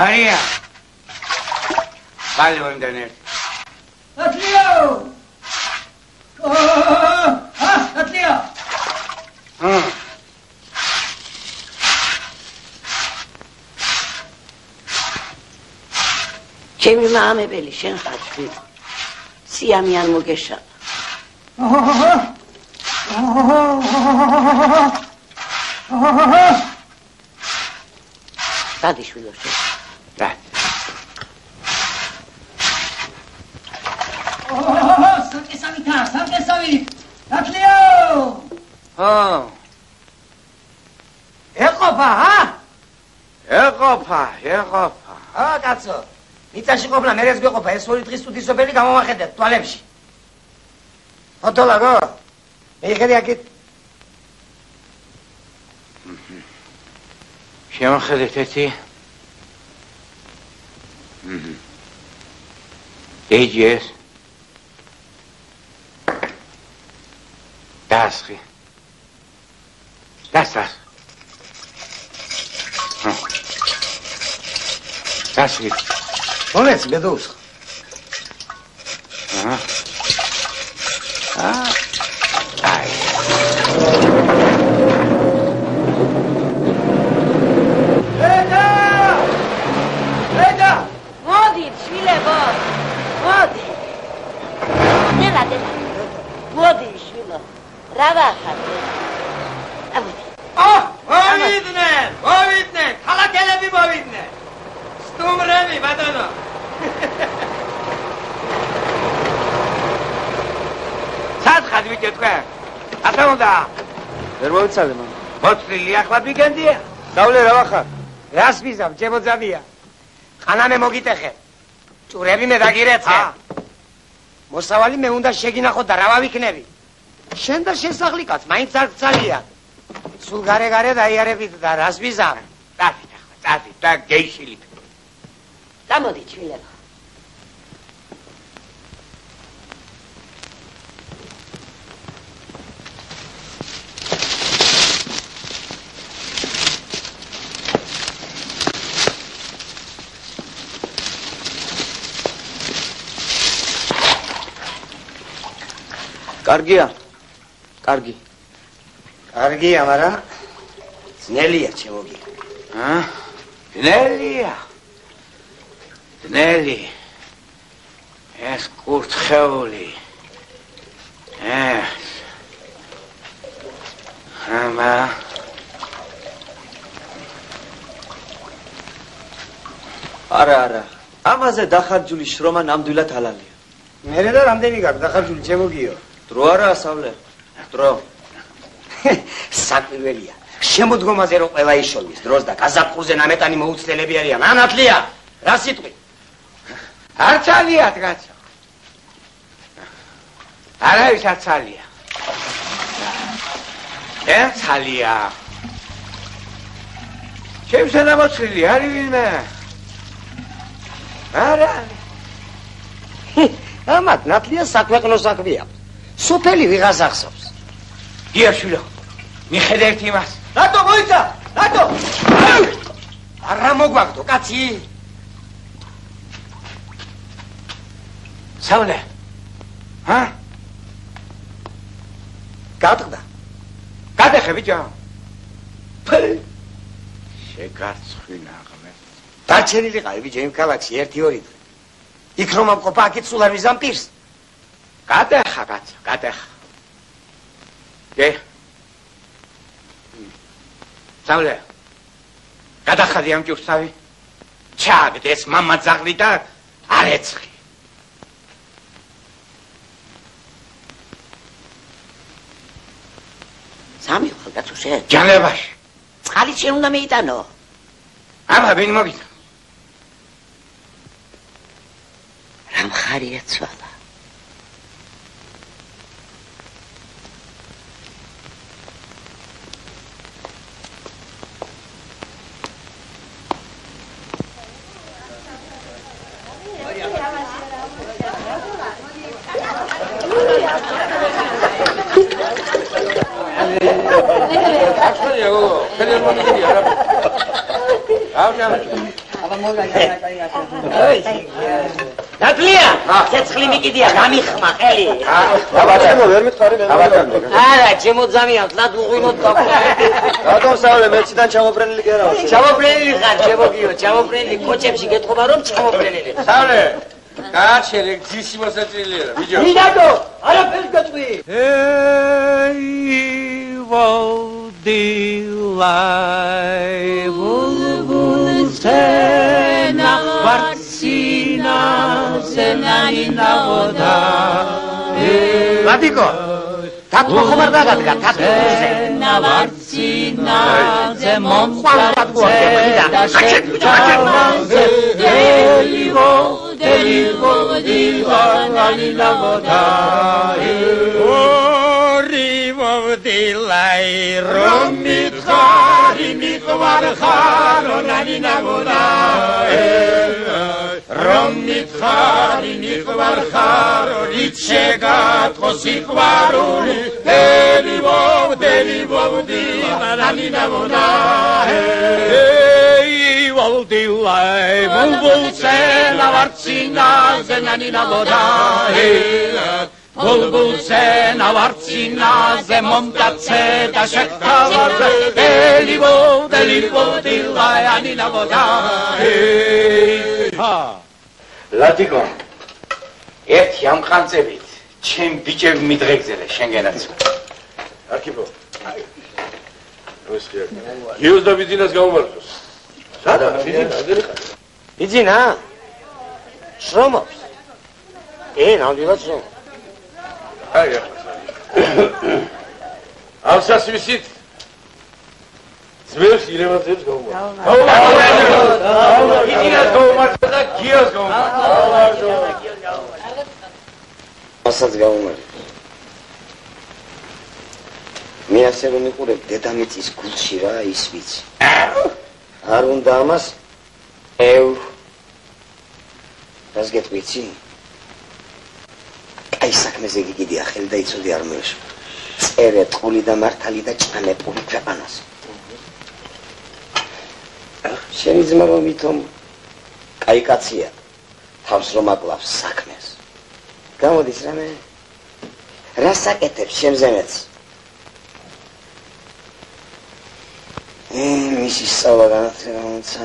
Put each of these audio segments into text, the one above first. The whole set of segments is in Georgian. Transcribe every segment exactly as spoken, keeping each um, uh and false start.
მარია ხალი მომდან ერთ ატლიო აა ატლიო ჰა ჩემი მამებელი შენ ხარ შვილი სიამი არ მოგეშალა დადი შვილო შენ და საკესავითა საკესავით ატლიო ჰა ეყოფა ჰა ეყოფა ეყოფა ა კაცო მიწაში ყოფნა მერეც გეყოფა ეს ორი დღის უდისობელი გამოვახედეთ თვალებში ფოტოლაგო მიხედი აქეთ შემოხედეთ ეთი ჰმ ეჯეს დასხი დასხი დასხი მომეც ბედოუს აჰა აა აი ედა ედა მოდი შვილებო მოდი დედა დედა მოდი შვილო რა ვახარ ამოდი ა მოვიდნენ მოვიდნენ ქალაქელები მოვიდნენ სტუმრები ბატონო სათხად ვიდე თქვენ ათა უნდა ვერ მოვიცალე მან მოწილი ახლა ბიგენდია დავლე რა ვახარ რას ვიზამ ჩემოძაბია ხანამე მოგიტეხე ჭურები მე დაგირეცე მოსავალი მე უნდა შეგინახო და რა ვავიქნები შენ და შესახლი კაც მაინც არ გწალია სულ გარე გარე დაიარებით და რას ვიზამ წადით ახლა წადით და გეიშილით გამოდი შვილებო კარგია კარგი კარგია მაგრამ ძნელია ჩემოგი ა ძნელია ძნელი ეს კურთხეული ეს ამა არა არა ამაზე დახარჯული შრომა ნამდვილად ჰალალია მერე და რამდენი გაქვს დახარჯული ჩემოგიო დრო არა ასავლე დრო საკვირველია შემოდგომაზე რო ყველა იშოვის დროს და გაზაფხულზე ნამეტანი მოუცდელები არიან ანათლია რა სიტყვი არ ცალია კაცო არავის არ ცალია ე ცალია ჩემს ნამოწილი არის ვინმე არა ამათ ნათლია საქვეყნო საქმეა სოფელი ვიღას ახსოვს გიაშვილო მიხედავთ იმას რატო მოიცა რატო არა მოგვაგდო კაცი სავლე ჰა გადღდა გადახე ბიჭო შეგარცხვინა ღმე დარჩენილიყავი ბიჭო იმ ქალაქში ერთი ორი დღე იქ რომ ამყოფა აქეთ სულ არ ვიზამ პირს გადახა კაცო გადახა გე სავლე გადახადი ამ ჯურსავი ჩაგდეს მამა ძაღლი და არ ეცხი სამი ხალ კაცო შენ ჯანებაში წყალი შენ უნდა მეიტანო აბა ვინ მოგიდა რა მხარია ცვალა ნაკლია, ცეცხლი მიკიდია, გამიხმა ხელი. დაბატონო ვერ მითხარი მე. დაბატონო. არა, შემოძამიანთ, ლად უღვინოთ გაქვს. რატომ საავლე მეციდან ჩამოფრენილი კი არა ვარ. ჩამოფრენილი ხარ, შემოგიო, ჩამოფრენილი კოჩებში გეთხოვა რომ ჩამოფრენილი. საავლე, გააჩერე ძისი მოსაწილია რა, ბიჭო. ვიდადო, არაფერს გაწვი. Эй, Валдилай, Булбул сена, варсина, сенанина вода. ლადიკო, თათო ხომ არ დაგადგა, თათო ხუზე. Сена, варсина, земон Деливо, деливо, диванина вода. Ривовдилай, ромитхари, михвархаро, нанина вода. Ромитхари, михвархаро, ричегат, хосихварури, деливо, деливо, диванина вода. Валдилай, булбул сена, варсина, зенанина вода. Bulbul sen avartsina zemontatse da shektavaze delivo delivo dilay anina voda. ლადიკო, ერთი ამ ხანწებით ჩემ ბიჭები მიდღეგზელე შენგენაც. არქიპო. მოსკია. გიოს და ბიძინას გაუმარჯოს. სადა? ბიძინა? შრომობს. ე, ნამდვილად შრომობს. აი ახლა. ავსას ვისით? ძმებს ირემაძეებს გაუმარჯოს. გაუმარჯოს. ბიძინას გაუმარჯოს და გიოს გაუმარჯოს. ასაც გაუმარჯოს. მე ასე რომ მიყურებ დედამიწის გულში რა ის ვიცი. არ უნდა ამას ევ რას გეტყვიცი? აი საქმეზე გიგიდია ხელი და იცოდი არ მეშ. წერე ტყული და მართალი და ჭანეპური ქვეყანას. შენი ძმა რომ ვითომ კაი კაცია. თავს რომ აკლავს საქმეს. გამოდის რამე? რა საკეთებს შემზენეც? ე მისი სწავლა განათლება უნდა.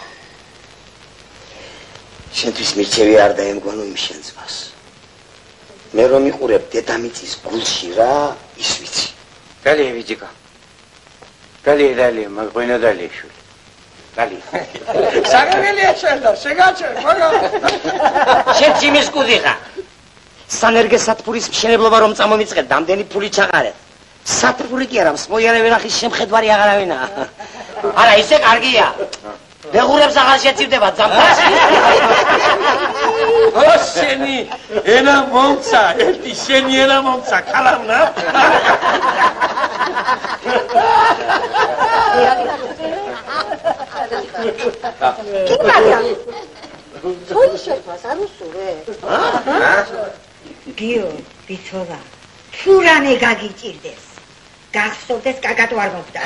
შენთვის მირჩევი არ დაემგვანო იმ შენ ძმას. მე რომ მიყურებ დედამიწის გულში რა ის ვიცი. Далее, Витика. Далее, далее, მაგღვინა далее შვილი. Далее. საგელია შენდა, შეგაჩე, მაგა. შენ ძიმის კუდი ხარ. სანერგე სათფურის მშენებლობა რომ წამომიწყეთ, დამდენი ფული ჩაყარეთ. სათფური კი არა, მსმოიარე ვერახის შემხედვარი აღარავინა. არა, ისე კარგია. ბეღურებს აღარ შეწივდება ძამფაში. ო შენი ენა მომცა, ერთი შენი ენა მომცა, ქალავნა. კი მაგრამ თოი შეფას არ უსურე? აა? გიო, ბიჭოლა, თუ რამე გაგიჭირდეს. გახსოვდეს კაკატო არ მოგდა.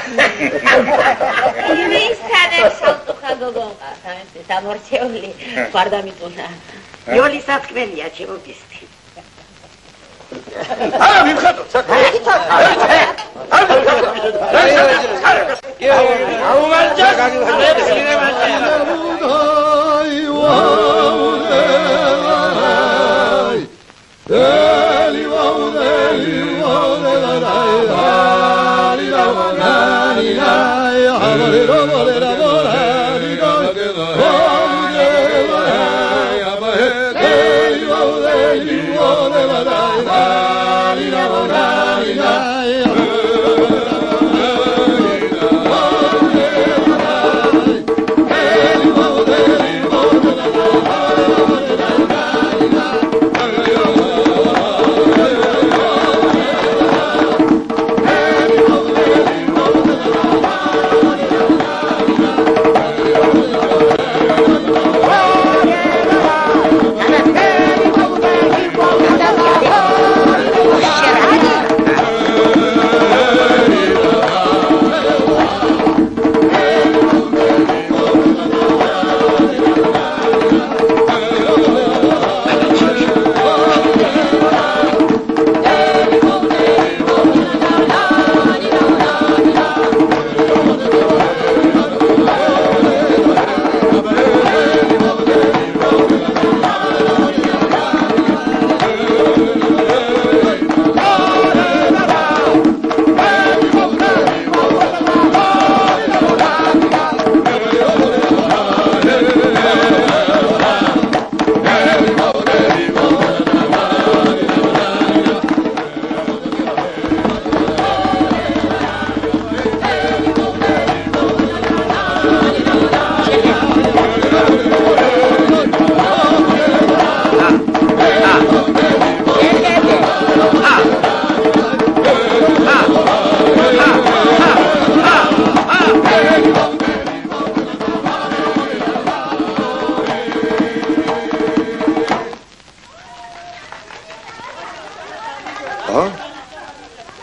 იმის თანებს ხალხა გოგონყა, თანებს დამორჩეული ვარ დამიტუნა. იოლი სათქმელია ჩემობისთი. არა მიმხატო, საქმე.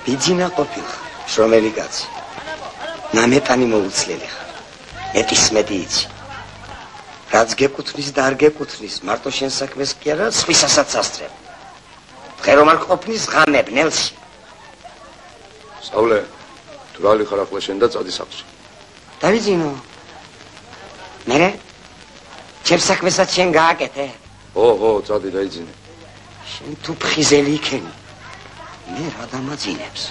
ბიძინა ყოფილ შრომელი კაცი. ნამეტანი მოუცლელი ხარ. მეტის მეტი იცი. რაც გეკუთვნის და არ გეკუთვნის, მარტო შენ საქმეს კი არა, სხვისასაც ასწრებ. დღე რომ არ ყოფნის ღამე ბნელში. სწავლე, თვრალი ხარ ახლა შენ და წადი სახლში. დავიძინო. მერე? ჩემ საქმესაც შენ გააკეთე. ო, ო, წადი დაიძინე. შენ თუ ფხიზელი იქენი. მე რა დამაძინებს.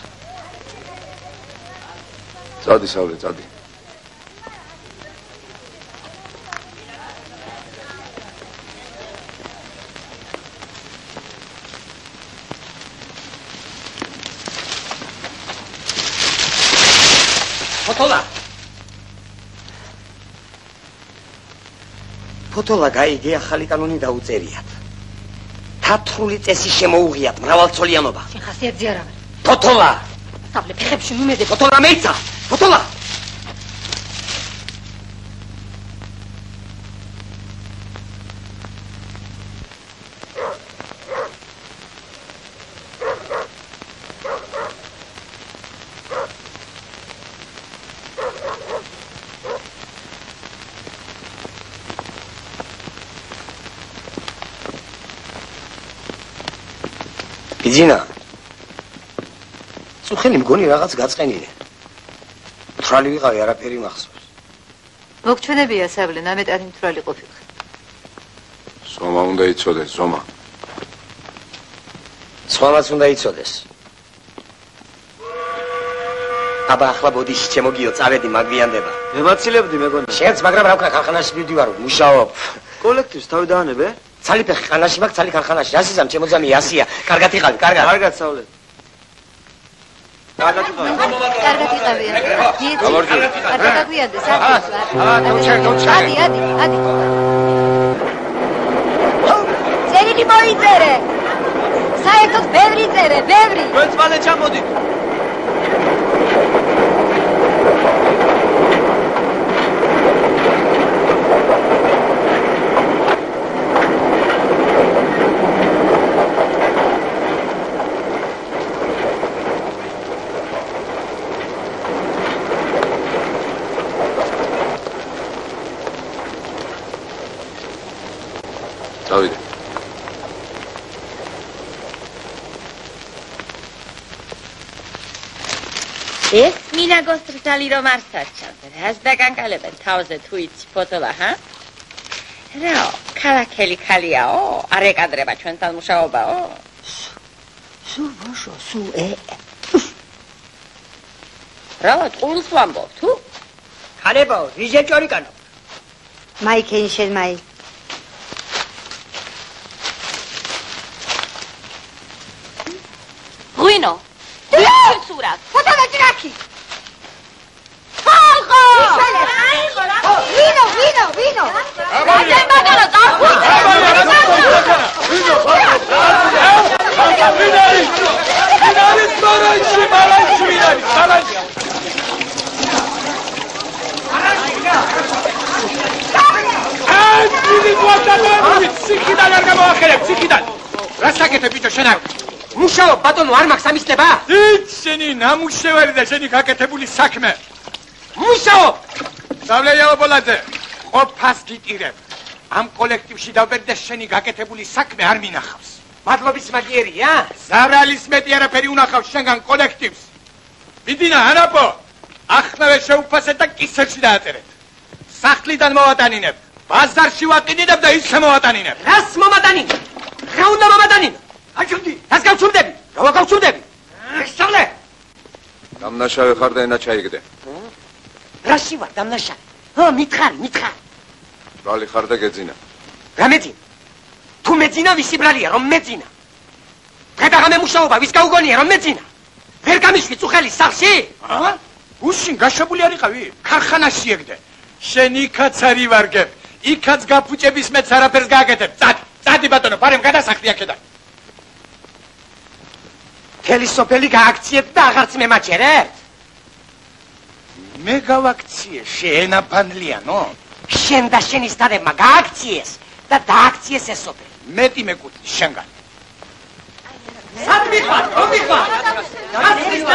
წადი სავლე, წადი. ფოტოლა. ფოტოლა გაიგე ახალი კანონი დაუწერიათ. თათრული წესი შემოუღიათ მრავალწლიანობა. შენ ხასიათზე არ აღარ. ფოტოლა. სავლე ფეხებში მიმეზე. ფოტოლა მეიცა. ფოტოლა. ბიძინა. წუხელი მგონი რაღაც გაწყენინე. თრალი ვიყავი, არაფერი მახსოვს. მოგჩვენებია სავლე, ნამეტანი თრალი ყოფილიყო. ზომა უნდა იცოდეს, ზომა. სხვამაც უნდა იცოდეს. აბა ახლა ბოდიში ჩემო გიო, წავედი, მაგვიანდება. მემაცილებდი მეგონა. შენც, მაგრამ რა ვქნა, ქარხანაში მივდივარ, მუშაობ. კოლექტივს თავი დაანებე? ცალი ფეხი ხანაში მაქვს, ცალი ქარხანაში. რასიზამ ჩემოძამი ასია. კარგად იყავი, კარგად. კარგად სავლე. კარგად იყავი. კარგად იყავი. გამორდი. კარგად გაგვიანდა, საერთოდ. აა, დაუჩერ, დაუჩერ. ადი, ადი, ადი. წერილი მოიწერე. საერთოდ ბევრი წერე, ბევრი. თქვენც მალე ჩამოდით. დავიდე. ეს მინაგოს ტრტალი რომ არ სარჩავდა, რას დაგანკალებენ თავზე თუ იცი ფოტოლა, ჰა? რაო, ქალაქელი ქალიაო, არ ეკადრება ჩვენთან მუშაობაო? სუ ვაშო, სუ ე. რაო, ტყუილს ვამბობ, თუ? ქალებაო, რიჟე ჭორიკანო. მაიქენ შენ მაი. ღვინო. სურა. ფოტოლა ჭრაკი. ხალხო! ვინო, ვინო, ვინო. გასენ ბატონო, წავხვიდე. ვინო? ვინარი? ვინარი სორაიში, მალაიში ვინარი? მალაიში. აი, ვინი გვატანები, ციხიდან არ გამოახერებ, ციხიდან. რას აკეთებ ბიჭო შენ არ? მუშაობ ბატონო, არ მაქვს ამისლება? იცი შენი ნამუშევარი და შენი გაკეთებული საქმე. მუშაობ! სავლე იავაბოლაძე, ყოფას გიტირებ. ამ კოლექტივში დავბერდი და შენი გაკეთებული საქმე არ მინახავს. მადლობის მაგიერია? ზარალის მეტი არაფერი უნახავს შენგან კოლექტივს. ბიძინა, ანაპო, ახლა შეუფასეთ და კისერში დააწერეთ. სახლიდან მოვატანინებ, ბაზარში ვაყიდინებ და ისე მოვატანინებ. რას მომატანინებ? რა უნდა მომატანინებ? აჩვდი, რას გავჩვდები? რა გავჩვდები? სავლე! დამნაშავე ხარ და ენა ჩაიგდე. რაში ვარ დამნაშავე? ჰო, მითხარი, მითხარი. ბრალი ხარ და გეძინა. რა მეძინა? თუ მეძინა, ვისი ბრალია, რომ მეძინა? დღე-დაღამე მუშაობა, ვის გაუგონია, რომ მეძინა? ვერ გამიშვი წუხელი სახლში? ა? უშინ გაშებული არ იყავი? ქარხანაში ეგდე. შენ იქაც არ ივარგებ. იქაც გაფუჭების მეც არაფერს გააკეთებ. წადი, წადი ბატონო, პარემ გადასახლი აქედან. მთელი სოფელი გააქციეთ და აღარც მემაჩერებთ? მე გავაქციე, შენ აფანლიანო. შენ და შენი სტარებმა გააქციეს და დააქციეს ეს სოფელი. მეტი მეკუთვნის შენგან. სად მიხარ? რომ მიხარ?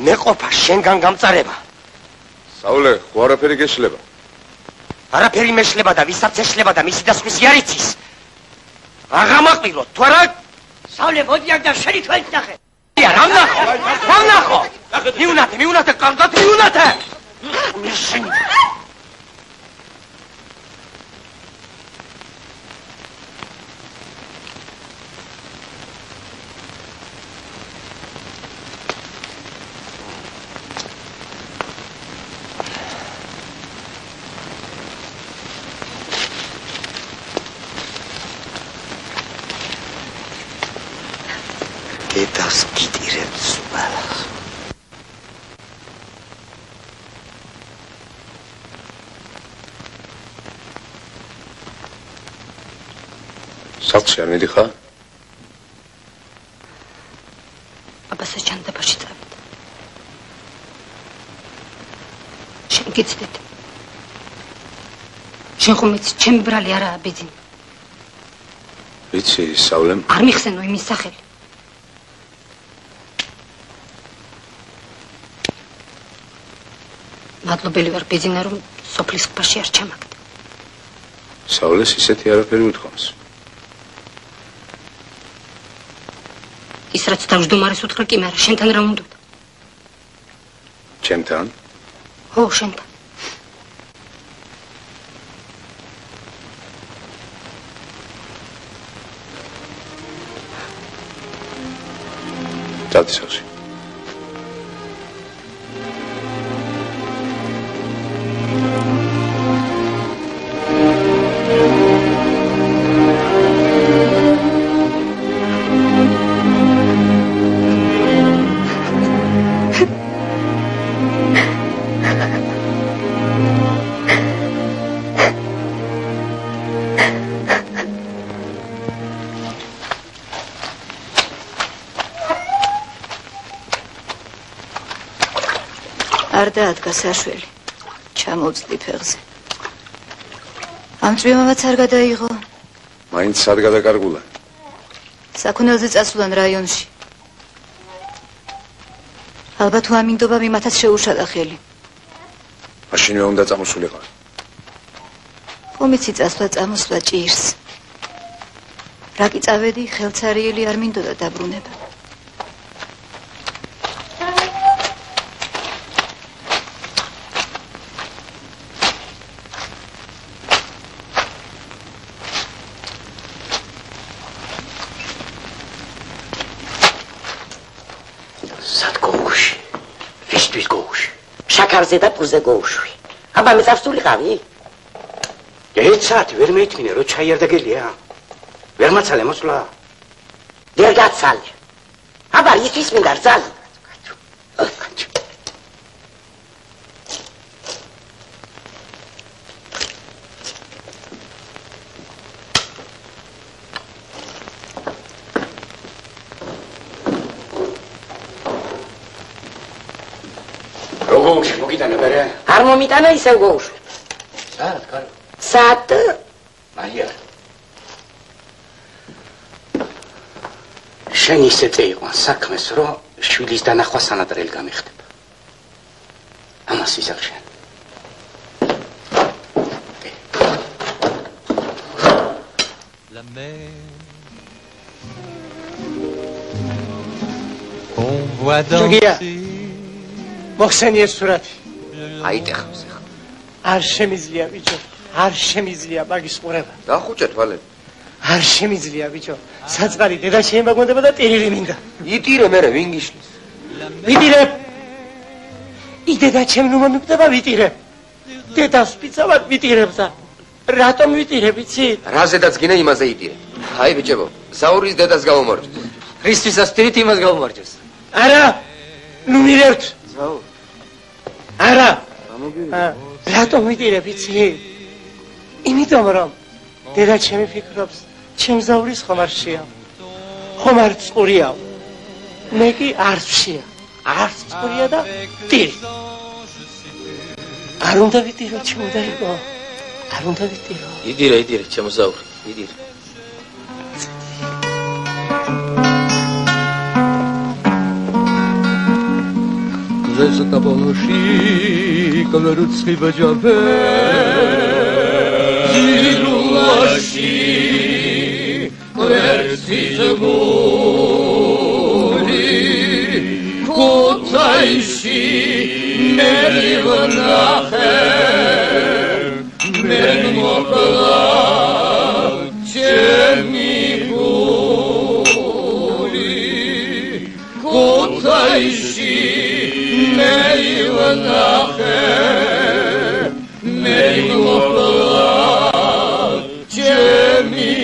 მეყოფა შენგან გამწარება. საულე, ხო არაფერი გეშლება? არაფერი მეშლება და ვისაც ეშლება და მისი დასხვისი არ იცის. აღამაყვილო, თუ არა საულე მოდი აქ და შენი თვალით ნახე. რა ვნახო? რა ვნახო? მიუნათე, მიუნათე, კარგად მიუნათე. შენ დედას გიტირებს უბრალოდ. სახლში არ მიდიხარ? აბასა ჩანდაბაში წავიდა. შენ გიცდით. შენ ხომ იცი, ჩემი ბრალი არაა ბიძინა. ვიცი, საულემ. არ მიხსენო იმის სახელი. მადლობელი ვარ ბიძინა, რომ სოფლის ყბაში არ ჩამაგდე. საულეს ისეთი არაფერი უთქვამს. ის რაც თავმჯდომარეს უთხრა კი, მაგრამ შენთან რა უნდა? ჩემთან? ხო, შენთან. დადი სახლში. არ დაადგა საშველი. ჩამოვწდი ფეხზე. ამ წვიმავაც არ გადაიღო. მაინც სად გადაკარგულა? საქონელზე წასულან რაიონში. ალბათ თუ ამინდობა მიმათაც შეუშალა ხელი. მაშინვე უნდა წამოსულიყო. ხომ იცი წასვლა წამოსვლა ჭირს. რა კი წავედი, ხელცარიელი არ მინდოდა დაბრუნება. შაქარზე და პურზე გოუშვი. აბა მე წავსულიყავი? ერთ საათი ვერ მეითმინე, რო ჩაი არ დაგელია. ვერ მაცალე მოსვლა. ვერ გაცალე. აბა ისთვის მინდა რძალი. არ მომიტანა ისევ გოუშვი. საათ, კარგი. საათ? მარია. შენ ისე წეიყვან საქმეს, რომ შვილის დანახვა სანადრელი გამიხდება. ამას ვიზახ შენ. ჯოგია. მოხსენიე სურათი. აიტეხავს ახლა. არ შემიძლია ბიჭო, არ შემიძლია მაგის ყურება. დახუჭე თვალები. არ შემიძლია ბიჭო. საწყარი დედა შეემაგონდება და ტირილი მინდა. იტირე მერე ვინ გიშლის? ვიტირებ. იდედა ჩემ ნუ მომიკვდება ვიტირებ. დედას პიცავად ვიტირებს და რატომ ვიტირებ იცი? რაზედაც გინე იმაზე იტირე. აი ბიჭებო, ზაურის დედას გამომარჯვე. რისთვისაც ტირით იმას გამომარჯვეს. არა. ნუ მირევთ. ზაურ. არა. რატომ ვიტირებ იცი? იმიტომ რომ დედა ჩემი ფიქრობს, ჩემ ზაურის ხომ არ შეა. ხომ არ წყურია. მე კი არ შეა. არ წყურია და ტირი. არ უნდა ვიტირო ჩემო დაიგო. არ უნდა ვიტირო. იდირე, იდირე, ჩემო ზაური, იდირე. Zesta ponosi kolorutski bajave Zilulashi Klerci zguli Kutajshi Merivnachem Men mokla Černi guli Kutajshi Merivnachem Men mokla Černi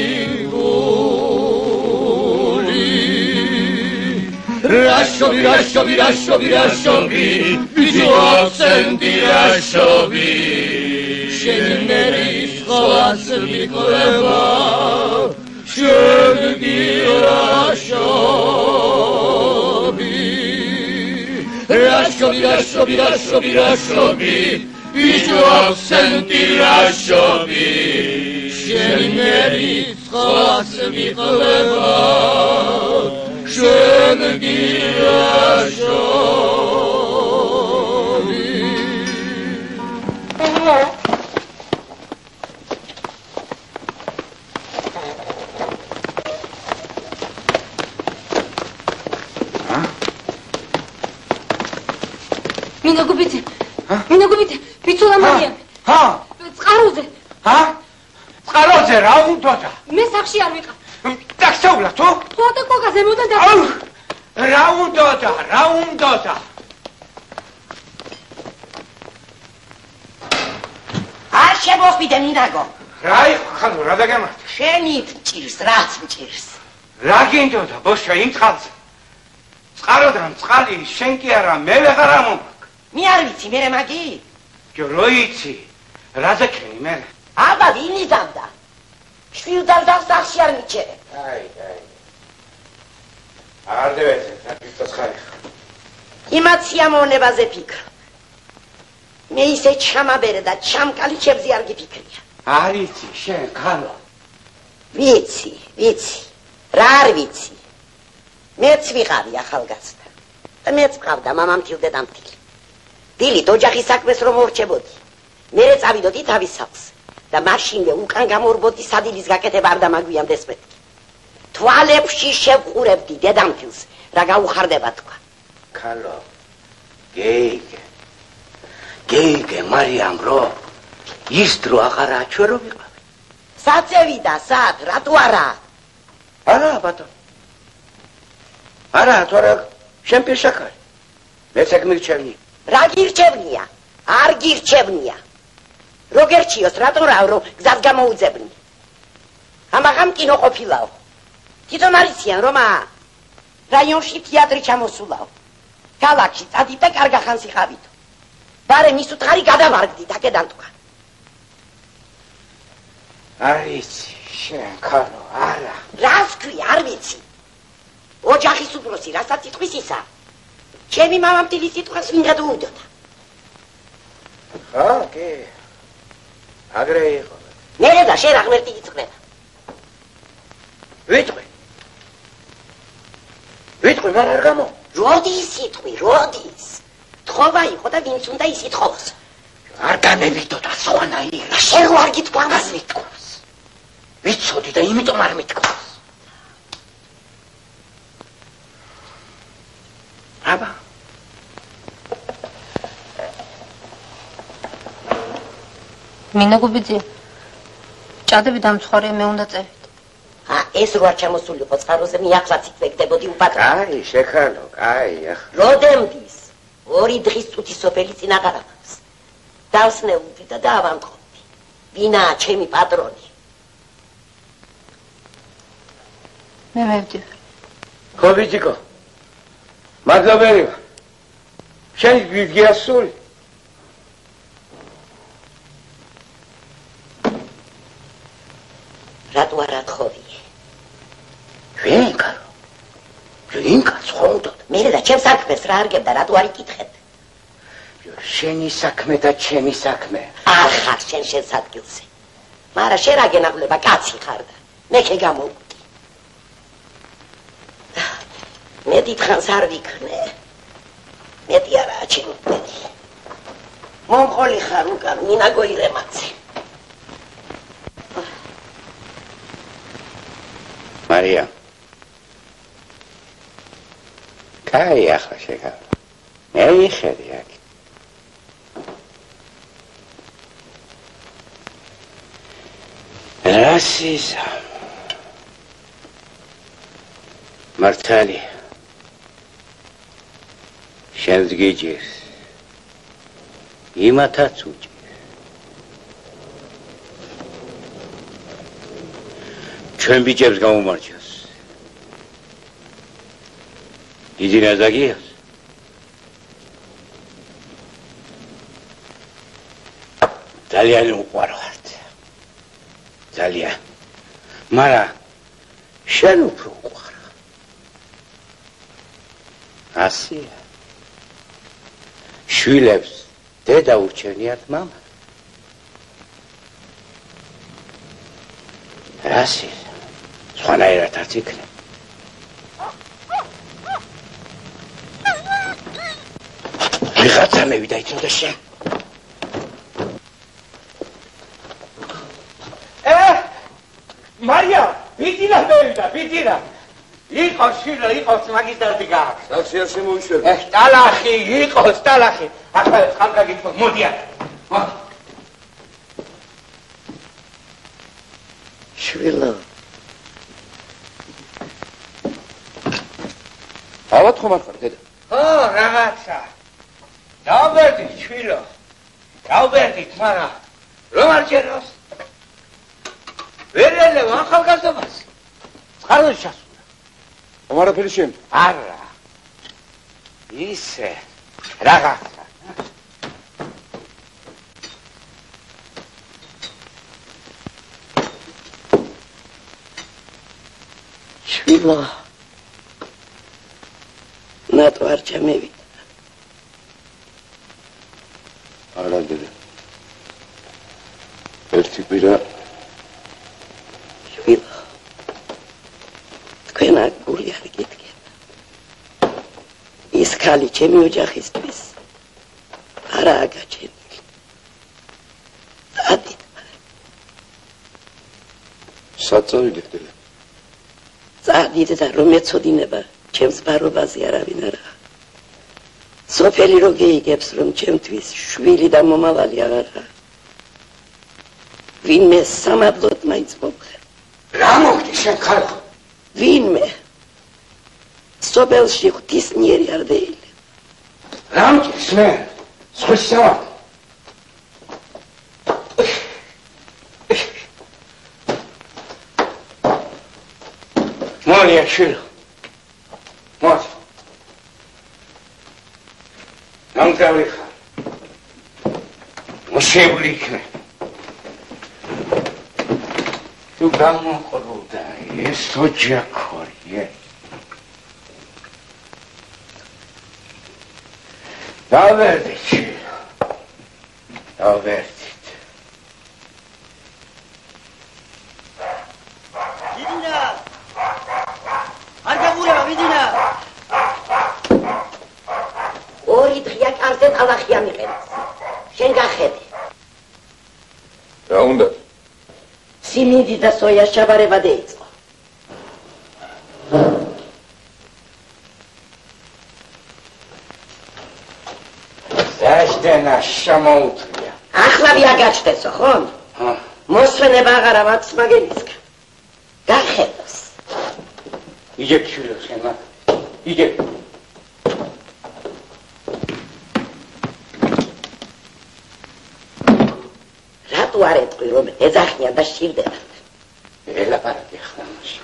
Rashobi, Rashobi, Rashobi, Rashobi, Vigilar senti Rashobi. Sheni meris cholas mikoleva, Sheni Rashobi. Rashobi, Rashobi, Rashobi, Rashobi, Vigilar senti Rashobi. Sheni meris cholas mikoleva, Sheni Rashobi. მინდა გუბიცი. მინდა გუბიცი. ბიჭულა მარია. ჰა? წყაროზე. ჰა? წყაროზე რა უნდა? მე სახში არ ვიყავ. დახსოვლა თუ? თუ ატა კოკაზე მოდა და რა უნდა და რა უნდა და არ შემოხვიდე მინაგო. რა იყო ხალხო რა დაგემართა? შენი მჭირს, რაც მჭირს. რა გინდოდა ბოშა იმ წყალზე? წყაროდან წყალი შენ კი არა მე ვეღარ ამომაქ. მე არ ვიცი მე მაგი? ჯო იცი. რა ზექენი მე? აბა ვინ იზამდა? შვილდალდას სახში არ მიჩერე. აი, აი. არ დევეცე, საკითხოს ხარი. იმათ სიამოვნებაზე ფიქრ. მე ისე ჩამაბერე და ჩამკალიჩებზე არ გიფიქრია. არ იცი, შენ, ქალო. ვიცი, ვიცი. რა არ ვიცი. მეც ვიყავი ახალგაზრდა. და მეც ვყავდა მამამთილ დედამთილი. დილით ოჯახის საქმეს რომ მორჩებოდი. მერე წავიდოდი თავის სახლს. და მაშინვე უკან გამორბოდი სადილის გაკეთება არ დამაგვიამდეს მეთქი. თვალებში შევყურებდი დედამთილს, რა გაუხარდება თქვა. ქალო, გეიგე, გეიგე, მარიამ რო, ის დრო აღარაა ჩვენ რო ვიყავი. საწევიდა, სად, რატო არა? არა, ბატონო. არა, თორე შენ პირშაქარი. მეც ეგ მირჩევნია. რა გირჩევნია? არ გირჩევნია. როგორ ჩიოს, რატო რა, რომ გზას გამოუძებნი? ამაღამ კინო ყოფილაო. თვითონ არიციან, რომ რაიონში თეატრი ჩამოსულაო. ქალაქში წადით და კარგა ხანს იხავითო. ბარე მის უთხარი გადავარგდით, აქედან თქვა. არ იცი, შენ, ქალო, არა. რას ქვი, არ ვიცი. ოჯახის უფროსი, რასაც იტყვის ისა. ჩემი მამამთილის სიტყვას ვინ გადაუდოდა? ხა, კი. აგრე იყო. მერე და შენ რა ღმერთი იწყვება. ვიტყვი. ვიტყვი, მაგრამ არ გამო. როდის სიტყვი, როდის? თხოვა იყო და ვინც უნდა ის ითხოვოს. არ განევიდო და სხვანაირად. შენ რო არ გიტყვა ამას მიტყვის. ვიცოდი და იმიტომ არ მიტყვის. აბა. მინაგუბიძე, ჭადები დამცხარია, მე უნდა წევით. ა, ეს რო არ ჩამოსულიყო წყაროზე, მე ახლაც იფეგდებოდი უპატრონო. აი, შეხანო, აი, ახლა. როდემდის? ორი დღის წუთი სოფელი წინ აღარაფავს. დავსნეულდი და დავამტყობდი. ვინაა ჩემი პატრონი? მე მევდივარ. ხო, ბიჭიკო. მადლობელი ვარ. შენ გიასული. რატო არ ათხოვი? ვინ კარო? ვინ კაც ხონდო? მე და ჩემ საქმეს რა არგებდა, რატო არ იკითხეთ? შენი საქმე და ჩემი საქმე. არ ხარ შენ შენს ადგილზე. მარა შენ რა გენაღლება, კაცი ხარ და მე ხე გამოვკვდი. მე დიდხანს არ ვიქნე. მეტი არაა ჩემი παιδί. მომხოლი ხარ უკან მინაგოი რემაცე. მარია. კაი ახლა შეგავა. მე იხედი აქ. რასიზა. მართალი. შენს გიჯერს. იმათაც უჭირს. ჩვენ ბიჭებს გაუმარჯოს. დიდი ნაზაგიას. ძალიან უყვარვართ. ძალიან. მაგრამ შენ უფრო უყვარ. ასია. შვილებს დედა ურჩენიათ მამა. რასი? სხვანაირად არც იქნება. ვიღაცა მევიდა იცოდა შენ. მარია, ბიძინა მევიდა, ბიძინა. იყოს შვილო, იყოს მაგისტარდი გააქვს. საქსია შემოიშვება. ეხ, ტალახი, იყოს ტალახი. ახლა ხალხა გითხო, მოდი აქ. შვილო. ალბათ ხომ არ ხარ, დედა? ო, რაღაცა. დავბერდით, შვილო. დავბერდით, მაგრამ რომ არ ჯეროს. ვერ ელევ ახალგაზრდობას. წყაროს ჩასულა. ამარაფერი შენ? არა. ისე რაღაცა. შვილო. ნატო არ ჩამევიდა. არა დედა. ერთი კვირა შვილო. თქვენ აქ გული არ გიდგება. ის ხალი ჩემი ოჯახისთვის არაა გაჩენილი. ადით. საწავიდეთ დედა. წადით და რომ ეცოდინება ჩემს ბარობაზე არავინ არაა. სოფელი რო გეიგებს რომ ჩემთვის შვილი და მომავალი აღარაა. ვინმე სამადლოდ მაინც მომხე. რა მოხდი შენ ხალხო? ვინმე სოფელში ღვთისმიერი არ დაήλე. რა მჭირს მე? სხვისავა. მოლია შვილო. მოდი. ნამდვილი ხარ. მოსებული იქნე. თუ გამოყრუდა ეს ოჯახორი. დავერდით შვილო. დავერდით. ვიდინა. არ გაგურება ვიდინა. ორი დღეა კარზე ტალახი ამიყენებს. შენ გახედე. რა უნდა? სიმინდი და სოიას ჩაბარება დაიწყო. ზაშდენა შემოუწია. ახლა ვიაგაჩდესო, ხო? ჰა. მოსვენება აღარა ვაც მაგენისკა. გახედოს. იგებ შვილო შენა. იგებ. რატო არ ეტყვი რომ ეძახიან და შივდება? ელაპარაკი ახლა მაშინ.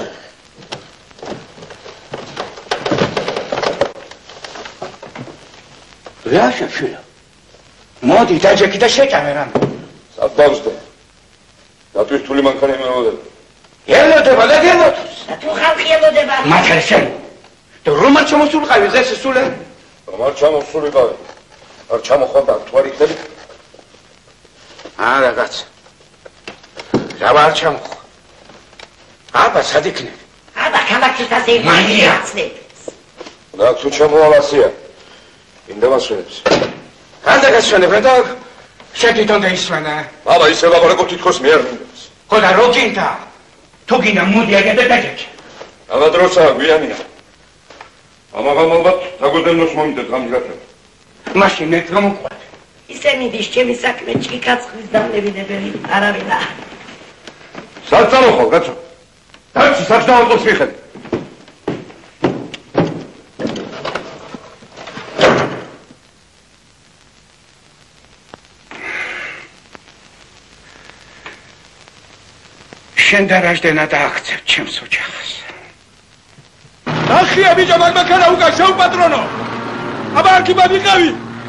რა შვილო? მოდი დაჯექი და შეჭამე რამე. საბავშვო. დათვის თული მანქანა იმეოდება. ელოდება და გელოთოს. თუ ხალხი ელოდება. მათერ შენ. თუ რომ არ ჩამოსულიყავი ეს სულე? რომ არ ჩამოსულიყავი. არ ჩამოხვდა თუ არ იქნები? არა კაცო. რა არ ჩამოხვა. აბა სად იქნები? აბა ქალაქის ასე მარია. რა თუ ჩამოვალასია? წინ დავასვენებს. რანდა გასვენებ და შენ თვითონ დაისვენა. აბა ისე ვაბარეკო თითქოს მე არ მინდებს. ხო და რო გინდა? თუ გინდა მოდი აგე და დაჭერე. აღა დროსაა გვიანია. ამაღამ ალბათ დაგვედენოს მომიდეთ გამიგატრებ. მაშინ მე რომ ვყვეთ. ისენი დის ჩემი საქმე ჭიქაცხრის დამნებინებელი არავინა. სად წამოხვალ კაცო? დაცი საშნაოთოს მიხედე. შენ და რაჟდენა დააქცევ ჩემს ოჯახს. ნახია ბიჭო მაგმაქანა უკა შევ პატრონო. აბა აქ მივიყავი.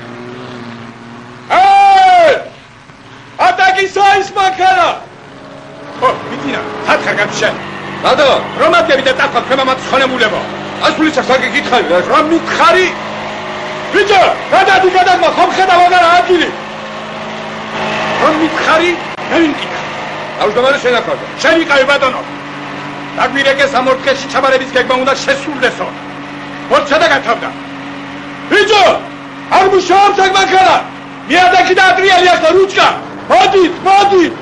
ე! ატაკი საის მაქანა. ო, ბიჭინა, სათხარ გამშენ. რატო? რომ ატები და ტაფა ქვემამაც ხონემულებო. ასულიცას არ გიკითხავი რა? რომ მითხარი? ბიჭო, გადადი გადაგმა ხომ ხედავ აღარა ადგილი. რომ მითხარი? მე ვიმკითხა. ავშდომარე შენ ახავდა. შენ იყავი ბატონო. დაგვირეკე სამორთქეში ჩაბარების გეგმა უნდა შესრულდესო. მორჩა და გათავდა. ბიჭო, არ მუშაობს აქ მანქანა. მიადაკი და ატრიალი ახლა რუჩკა. მოდით, მოდით.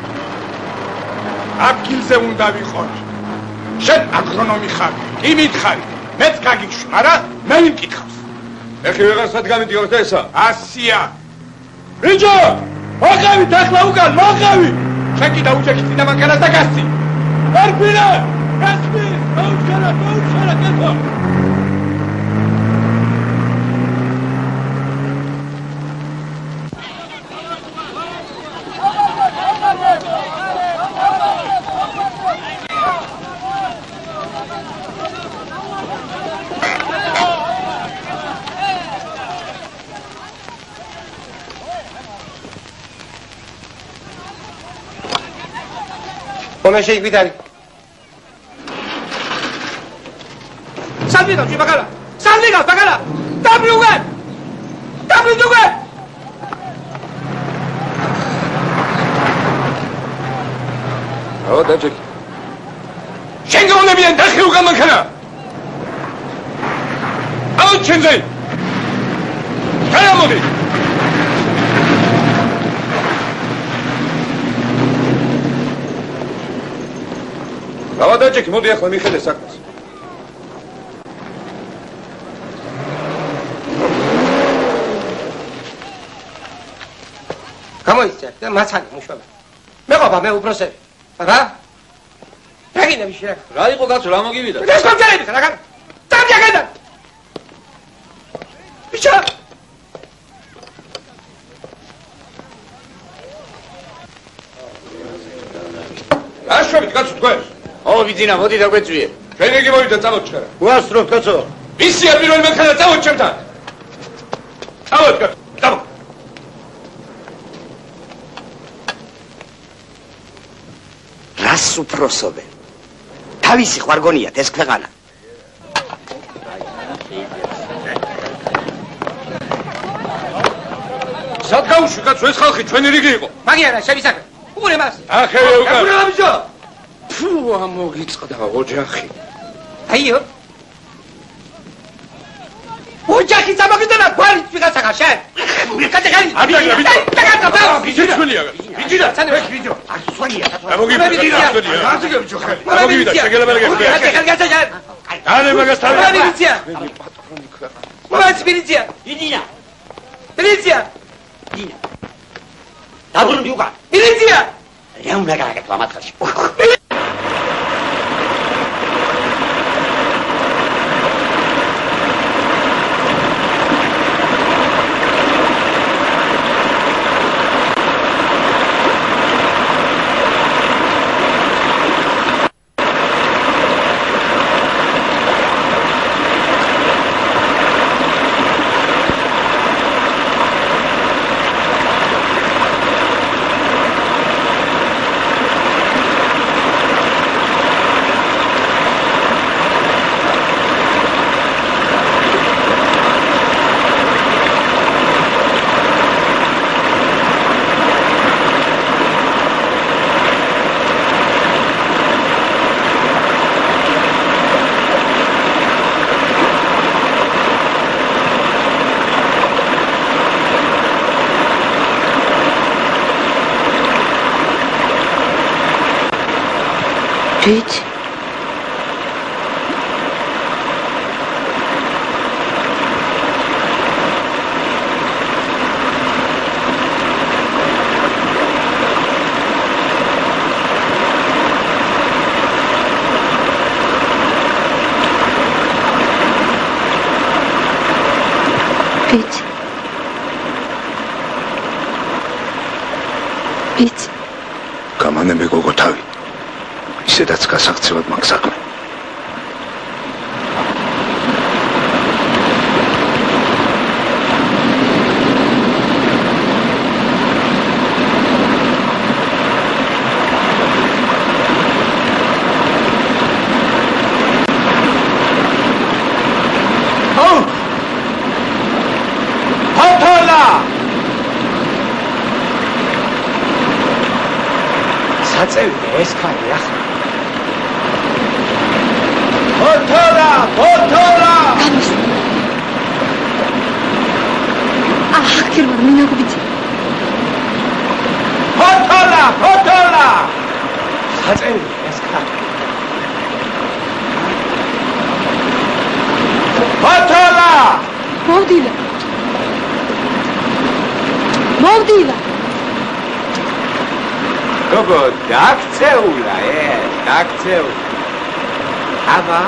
აკილზე უნდა ვიყოთ. შენ აგრონომი ხარ. კი მითხარი. მეც გაგიშვი, მაგრამ მე ვიმკითხავს. ეხი ვეღარსად გამიდიოხ და ესა? ასია. ბიჭო, მოყავით ახლა უკან, მოყავით. შენ კიდე უჯექი წინა მანქანას და გასცი. არ გვირა! გასცი! მოუჩერა, მოუჩერა, კეთო! Come sei guidare? Salvigo, ci pagala! Salvigo, pagala! Dammi un gas! Dammi un gas! Oh, Dajik. Schenke ohne mir ein Dach, Lugan, man kann er! Out, Shenzhen! Kayamodi! გავა დაჭიქი, მოდი ახლა მიხედე საქმეს. გამოიწე და მაცანი მუშაობა. მეყობა მე უბრალოდ რა? რა გინდა მიშრა? რა იყო კაცო, რა მოგივიდა? ეს კონჯერები რა გან? დამი აგედა. ბიჭო აშვებით კაცო თქვენ? ო, ვიძინა, მოდი დაგვეწვიე. ჩვენ იგი მოვიდა წამოჩქარა. უასწროთ კაცო. ვისია პირველი მანქანა წავოდ ჩემთან. წავოდ კაცო, წავოდ. რას უფროსობენ? თავისი ხვარგონიათ ეს ქვეყანა. სად გავუშვი კაცო, ეს ხალხი ჩვენი რიგი იყო. მაგიარა, შევისაკრე. უყურე მას. ახევე უკან. უყურე ბიჭო. ფუ, ამოგიწყდა ოჯახი. აიო. ოჯახი სამოგიდანა გვარი ვიღაცაა შენ. კატეგარი. აბიჯა, ბიჭო. კატეგარი. ბიჭო ჩვენია. ბიჭო. სანე ბიჭო. არ სვანია. მოგივიდა, ჩვენია. რა გიგე ბიჭო ხელი. მოგივიდა, შეგელებარ გეხდა. კატეგარი გასაჯა. დანე მაგას თავი. მილიცია. მოაც მილიცია. იდინა. მილიცია. იდინა. დაბრუნდი უკან. მილიცია. რა უნდა გააკეთო ამ ათხარში? ვიცი. ვიცი. ვიცი. გამანე მეგოგო თავი. ისედაც გასაღწევად მაქვს საქმე. საწევია ეს ხარი ახლა. ფოთოლა, ფოთოლა! აჰ, ქირმარ, მინაგობიცი. ფოთოლა, ფოთოლა! საწევია ეს ხარი. ფოთოლა! მოვდილა. მოვდილა. გოგო, დაქცეულა, ე, დაქცეულა. აბა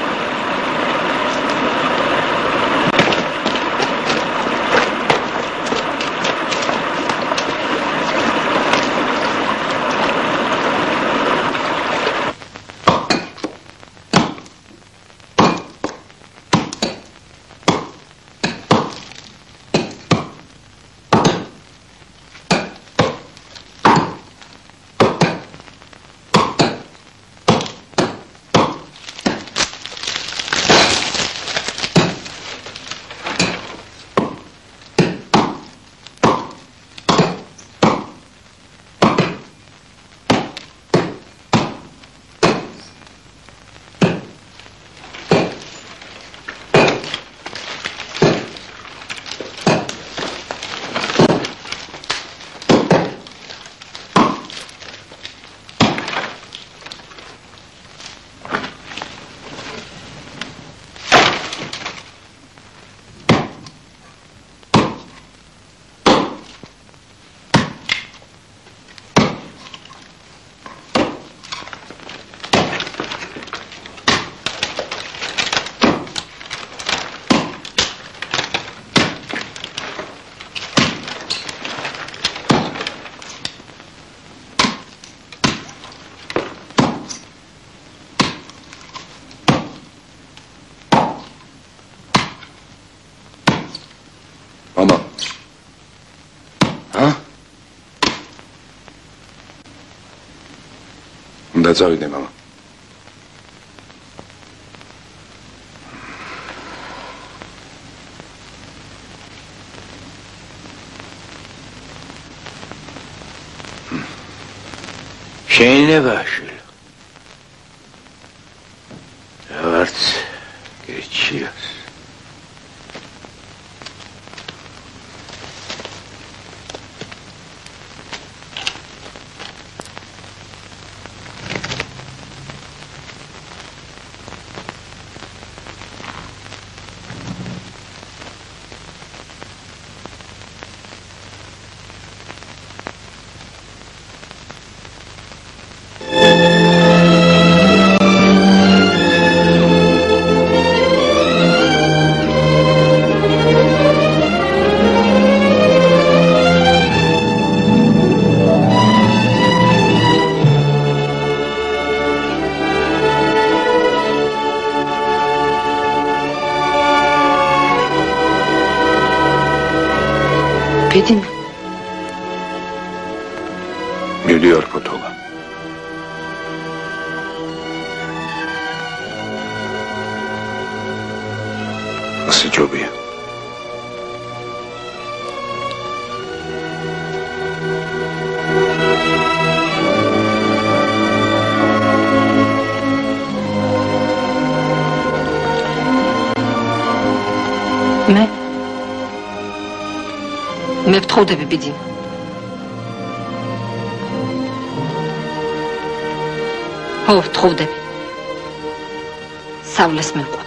უნდა წავიდე, მამა. შეიძლება შვილო. არც გეჩიოს. ბედინა. მივდივარ, ფოთოლა. ასე ჯობია. მე მე ვთხოვდები, ბიძინა. მოვთხოვდები. სავლეს მივყვები.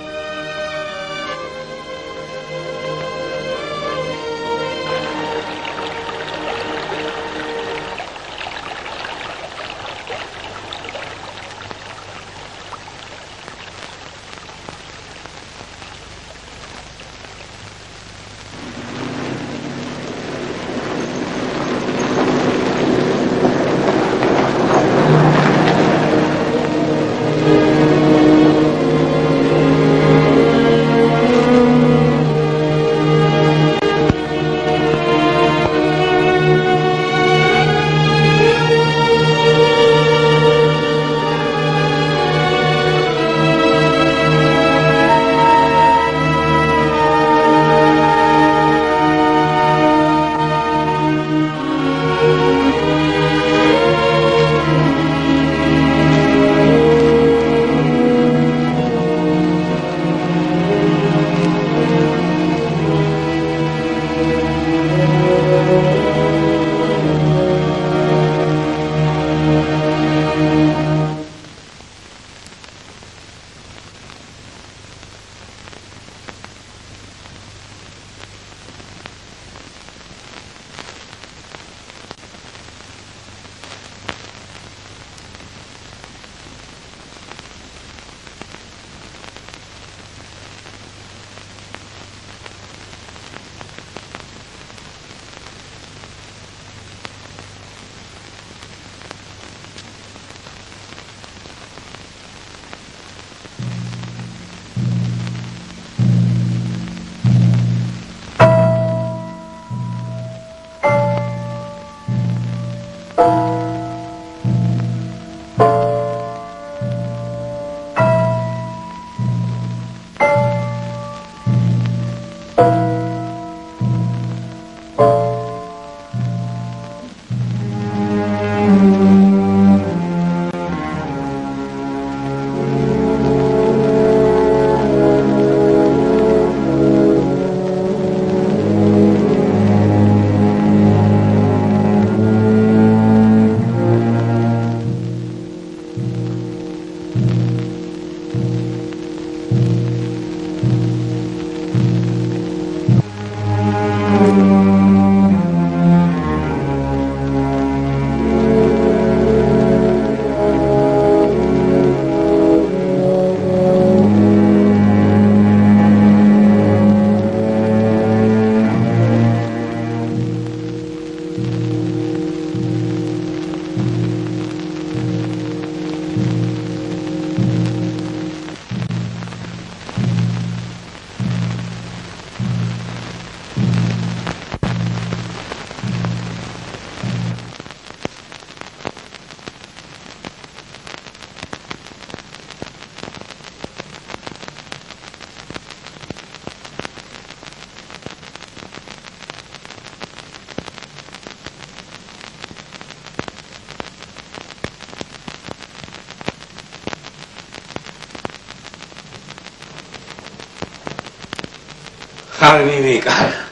ხარ მივიკა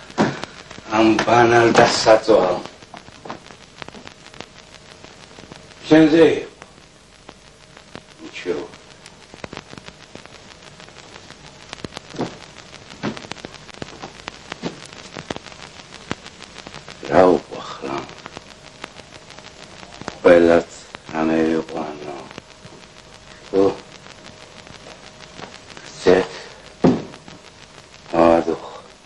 ამ ბანალ და საწოავ შენზე ნიჩო რაუ ახლა ყველაც ამერიკანო ო ზეთ აადო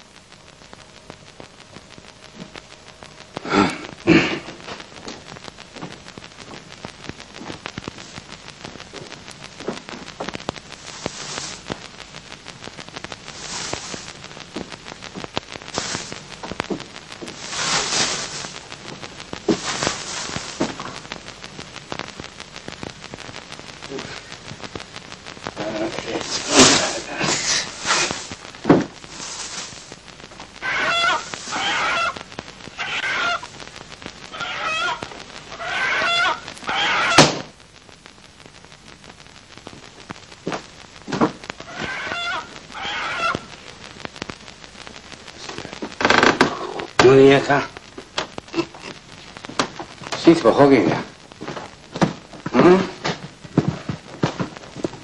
Monica. Sì, spokojnie. Hmm?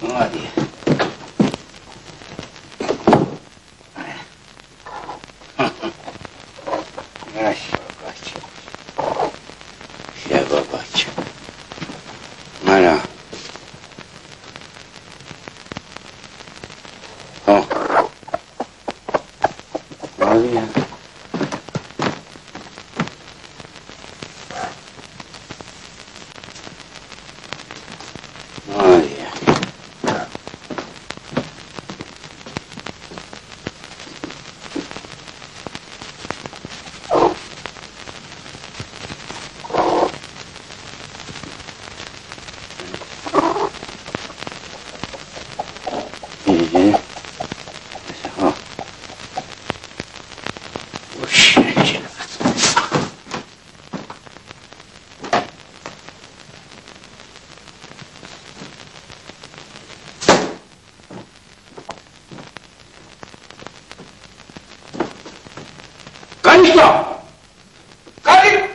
어디? 아씨, 같이. 쉐가 같이. 말아. 어. 어디야? 어디야? 이게 어. 오씨. 가리사! 가리!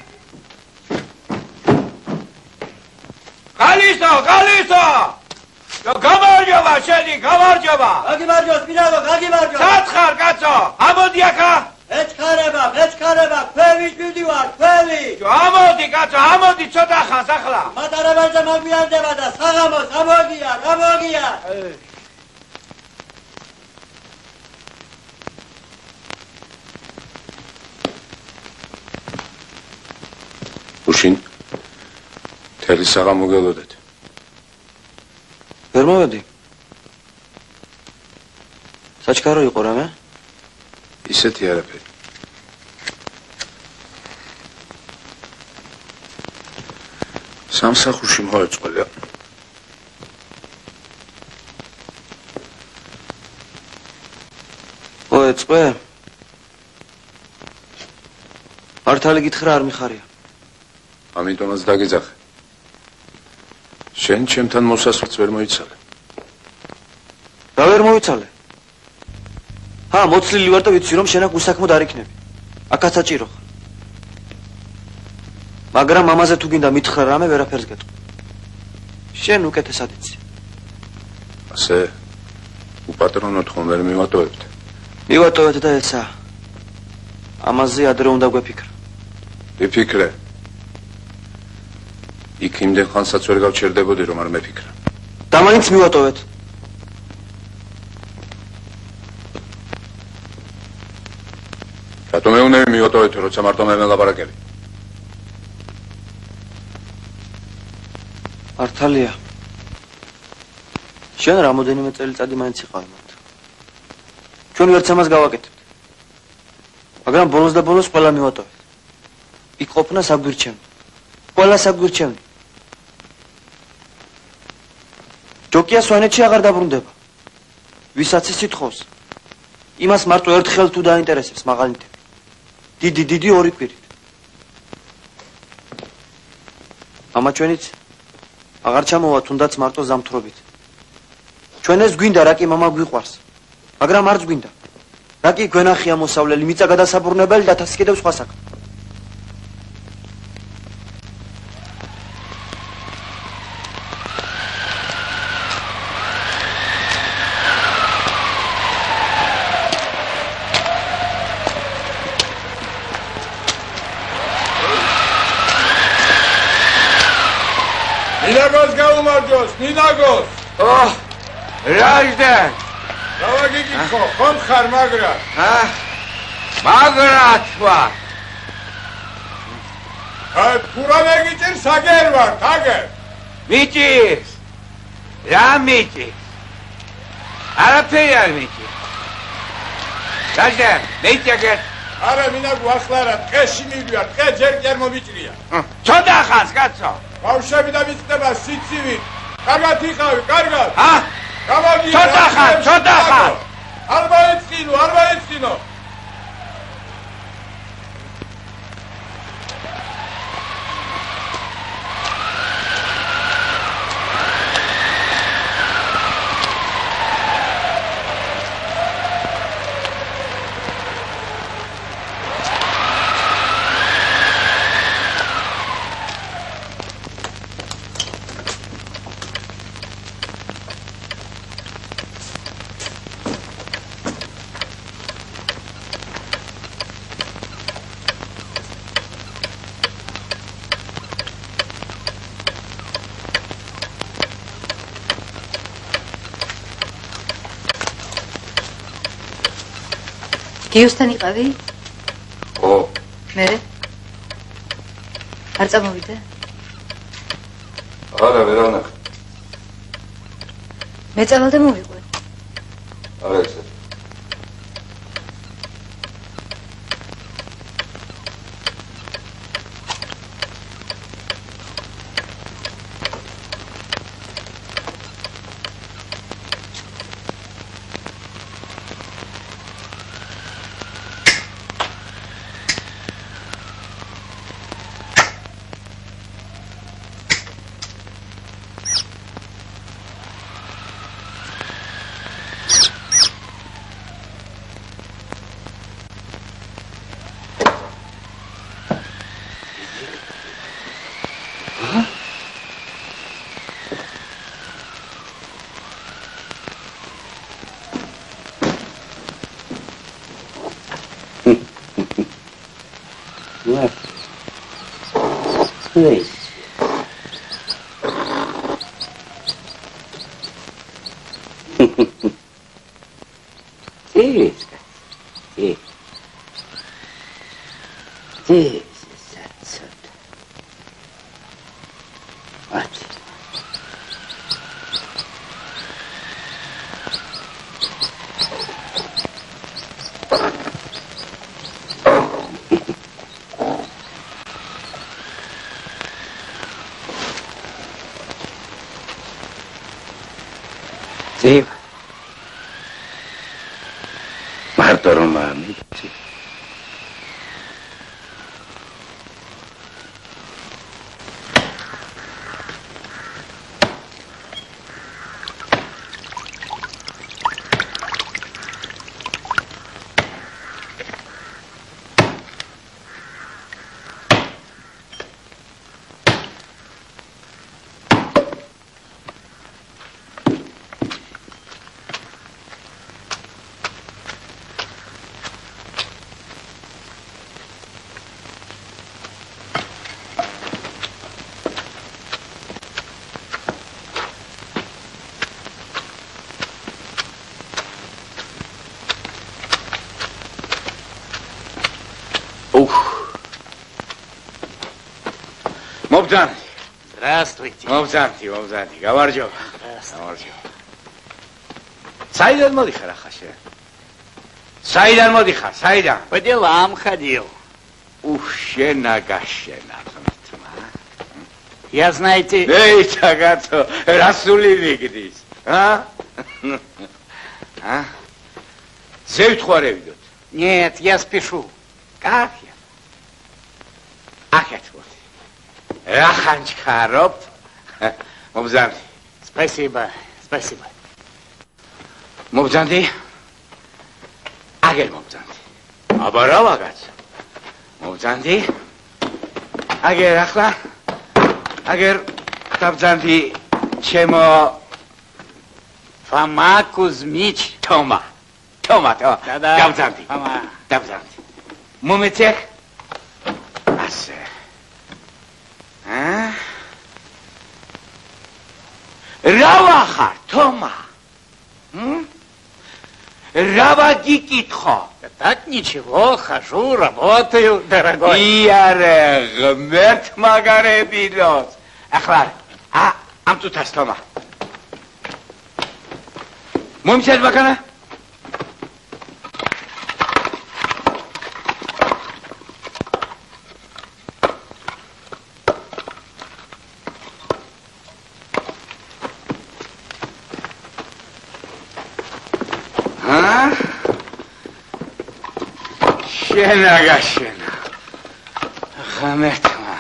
가리사! 가리사! 야, 가마르죠봐, 셰니, 가마르죠봐! 가기 말죠, 미나고 가기 말죠. 사츠칼, 가츠어! 아모디아카! 에치카레바, 에치카레바, 쾌위 뷰디와, 쾌위. 아모디, 가츠어, 아모디, 초다카, 사클라! 마다라발자 마비안데마다 사가모, 사모기야, 사모기야. უშინ თელი საღამო გელოდეთ. ვერ მოვედი. საჩქარო იყო რამე? ისეთი არაფერი. სამსახურში მოეწყვალა. მოეწყე? მართალი გითხრა არ მიხარია. ამიტომაც დაგეძახე. შენ ჩემთან მოსასვლელს ვერ მოიცალე. რა ვერ მოიცალე? ჰა, მოცლილი ვარ და ვიცი რომ შენ აქ უსაქმოდ არ იქნები. აქაც საჭირო ხარ. მაგრამ მამაზე თუ გინდა მითხრა რამე ვერაფერს გეტყვი. შენ უკეთესად იცი. ასე უპატრონოთ ხომ ვერ მივატოვებთ. მივატოვეთ და ეცა. ამაზე ადრე უნდა გვეფიქრა. ვიფიქრე. იქ იმდენ ხანსაც ვერ გავჩერდებოდი რომ არ მეფიქრა. და მაინც მივატოვეთ. რატომ მეუნები მივატოვეთ როცა მარტო მე მელაპარაკები? მართალია. შენ რამოდენიმე წელიწადი მაინც იყავი მათ. ჩვენ ვერც ამას გავაკეთებთ. მაგრამ ბოლოს და ბოლოს ყველა მივატოვეთ. იქ ყოფნა საგვირჩევნი. ყველა საგვირჩევნი. ჯოკია სვანეთში აღარ დაბრუნდება. ვისაც ის ითხოვს, იმას მარტო ერთხელ თუ დაინტერესებს მაღალნიტები. დიდი დიდი ორი კვირით. ამა ჩვენიც აღარ ჩამოვა თუნდაც მარტო ზამთრობით. ჩვენ ეს გვინდა რა კი მამა გვიყვარს. მაგრამ არც გვინდა. რა კი გვენახია მოსავლელი, მიწა გადასაბრუნებელი და თასი კიდევ სხვა საქმე. ნინაგოს გაუმარჯოს, ნინაგოს! ო, რაჟდენ! გავაგიგიხო, ხომ ხარ მაგრა? ა? მაგრად ვარ. აი, ფურა მეგიჭირ საგერ ვარ, თაგერ. მიჭირს. რა მიჭირს? არაფერი არ მიჭირს. რაჟდენ, მეჭაგერ. არა, მინაგო ახლა რა, ტყეში მივდივარ, ტყე ჯერ ჯერ მომიჭრია. ცოტა ხანს, კაცო. ბავშვები და მიწდება სიცივი. კარგად იყავი, კარგად. ა? გამოგიე. ცოტა ხან, ცოტა ხან. არ მოეწინო, არ მოეწინო. გიოსთან იყავი? ხო. მერე? არ წამოვიდე? არა, ვერ ანახე. მე წავალ და მოვიყვე. არა ისე. What? Please. This. This. This is that's it. What? Steve. Marto Romani. Мобзан. Здравствуйте. Мобзанти, мобзанти. Гаварджо. Гаварджо. Сайдан модихар ахаше. Сайдан модихар, сайдан. По делам ходил. Ух, шена гашена. Я, знаете... Эй, чагацо, расули вигдис. А? А? Зевт хуаре видот. Нет, я спешу. Как я? Ахет вот. Раханчхароп. Мобзанти. Спасибо, спасибо. Мобзанти. Агер мобзанти. Абаравагац. Мобзанти. Агер ахла. Агер табзанти чемо Фома Кузьмич. Тома. Тома, Тома. Да-да. Табзанти. Фома. Табзанти. Мумецех. Асе. А? Раваха, Тома. М? Раваги китхо. Да так ничего, хожу, работаю, дорогой. Иаре, гмерт магаре бидос. Ахлар, а, ам тут Тома. Мумсед бакана? Шена гашена. Хаметма.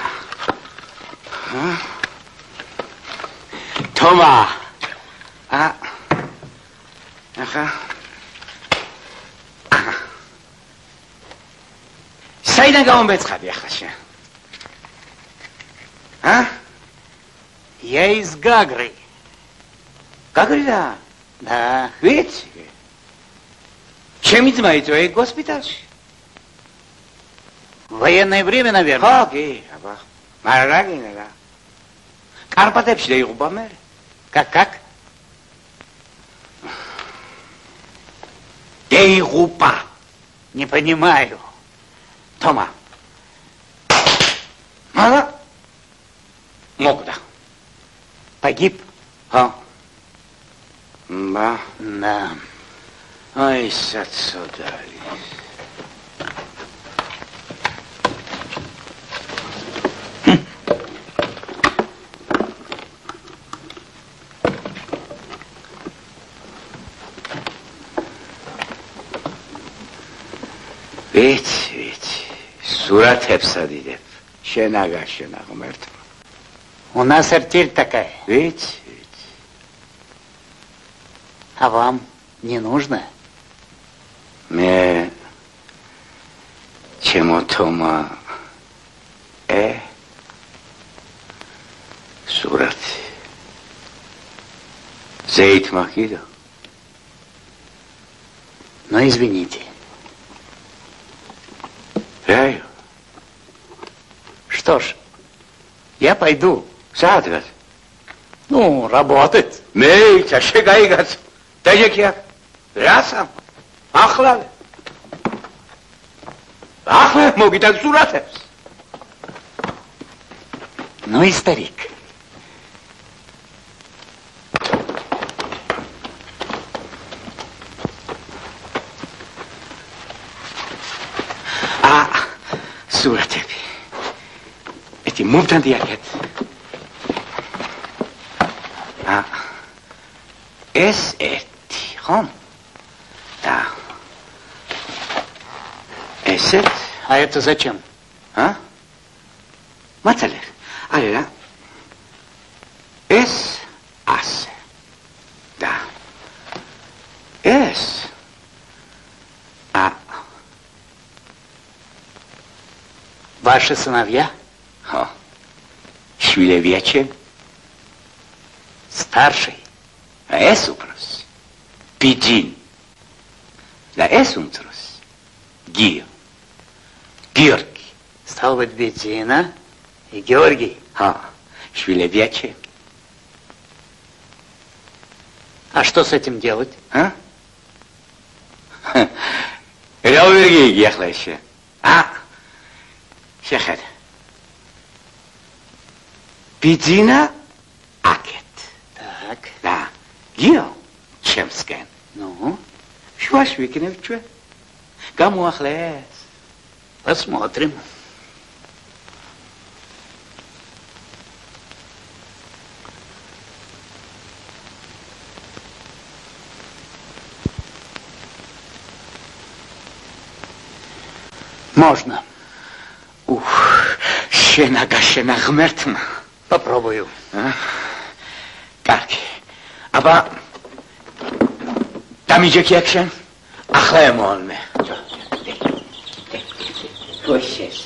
Тома. А. Аха. საიდან გამომბეცხადი ახლა შენ? А? Я из Гагры. Гагрida? Да. ვიცი. ჩემი ძმა იწვე госпиталში. Военное время, наверное. ხო, კი, აბა. მაგრამ რა გინდა რა? კარპატებში დაიღუპა მე. Как, как? დაიღუპა. Не понимаю. Тома. Мало? Могда. Погиб? А? Да. Да. Ай, сацодали. Ведь, ведь, суратепса дидеп. Шенага, шенага, мертва. У нас артель такая. Ведь, ведь. А вам не нужно? Мне чему Тома э сурат Зейд Махидо. Но извините. Раю. Что ж, я пойду. Садрат. Ну, работать. Мейт, а шегаигат. Тажек я. Рясам. Ахлал. Ахлал, моги так суратес. Ну и старик. А, суратеп. Эти муфтан диакет. А, эс эти, хом. Да. Эсет. А это зачем? А? Мацалер. Алина. Эс ас. Да. Эс. А. Ваши сыновья? О. Швилевече. Старший. А эс упрос. Пидин. Да эс умтрос. Гио. Георгий. Стал быть, Бедина и Георгий. А, Швилевече. А что с этим делать? А? Георгий ехал А? Шехер. Бедина Акет. Так. Да. Гео. Чемскен. Ну? Шваш Викиневича. Кому ахлес? Посмотрим. Можно. Ух, щенага, щенаг мертвым. Попробую. А? Как? Аба, там иже кекшен, ахлаем он. Кощес.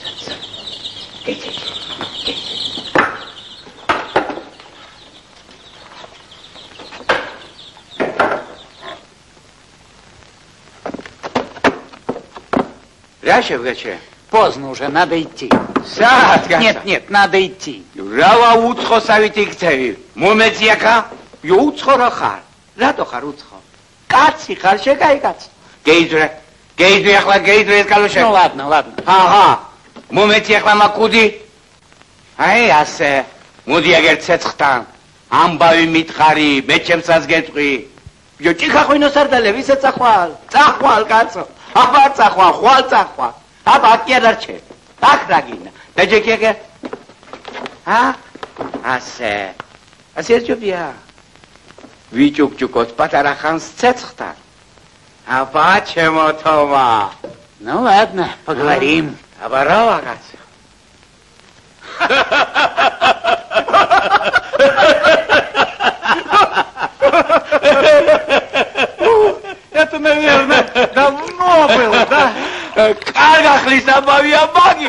Рящев, гаче? Поздно уже, надо идти. Сад, гача? Нет, нет, надо идти. Рава уцхо савити гцеви. Мумецьяка, ю уцхо рахар. Радо хар уцхо. Каци хар, шегай кац. Гейдре, гейдре, яхла, гейдре, искалуше. Ну ладно, ладно. Ага. Мумецьяхла макуди. Ай, асе. Муди агер цецхтан. Амбави митхари, бечемсаз гетყვი. Ё ჭიქა ხვინო სარდალე, ვისაც ახვალ? წახვალ, კაცო. აბა წახვალ, ხვალ წახვალ. აბა კი არ არჩე. აქ დაგინა. დაჯეკიაგე. ა? ასე. ასე ერთჯობია. ვიჭუკჭუკოთ პატარა ხანს ცეცხთან. აბა ჩემო თომა. Ну ладно, поговорим. აბა რა ვაღაც. Это, наверное, давно было, да? Как лисабавия маги!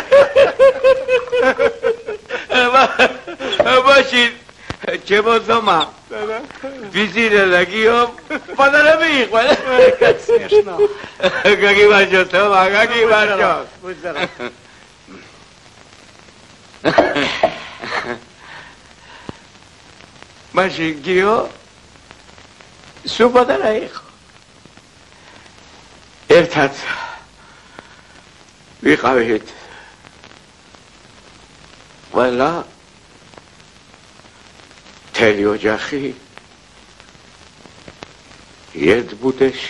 Башин, чего дома? Визиля лагио, подарами их, как смешно. Как и вачо, Тома, как и вачо. Будь здоров. Башин, гио, су подараих. ერთად ვიყავით ყველა მთელი ოჯახი ერთ ბუდეში.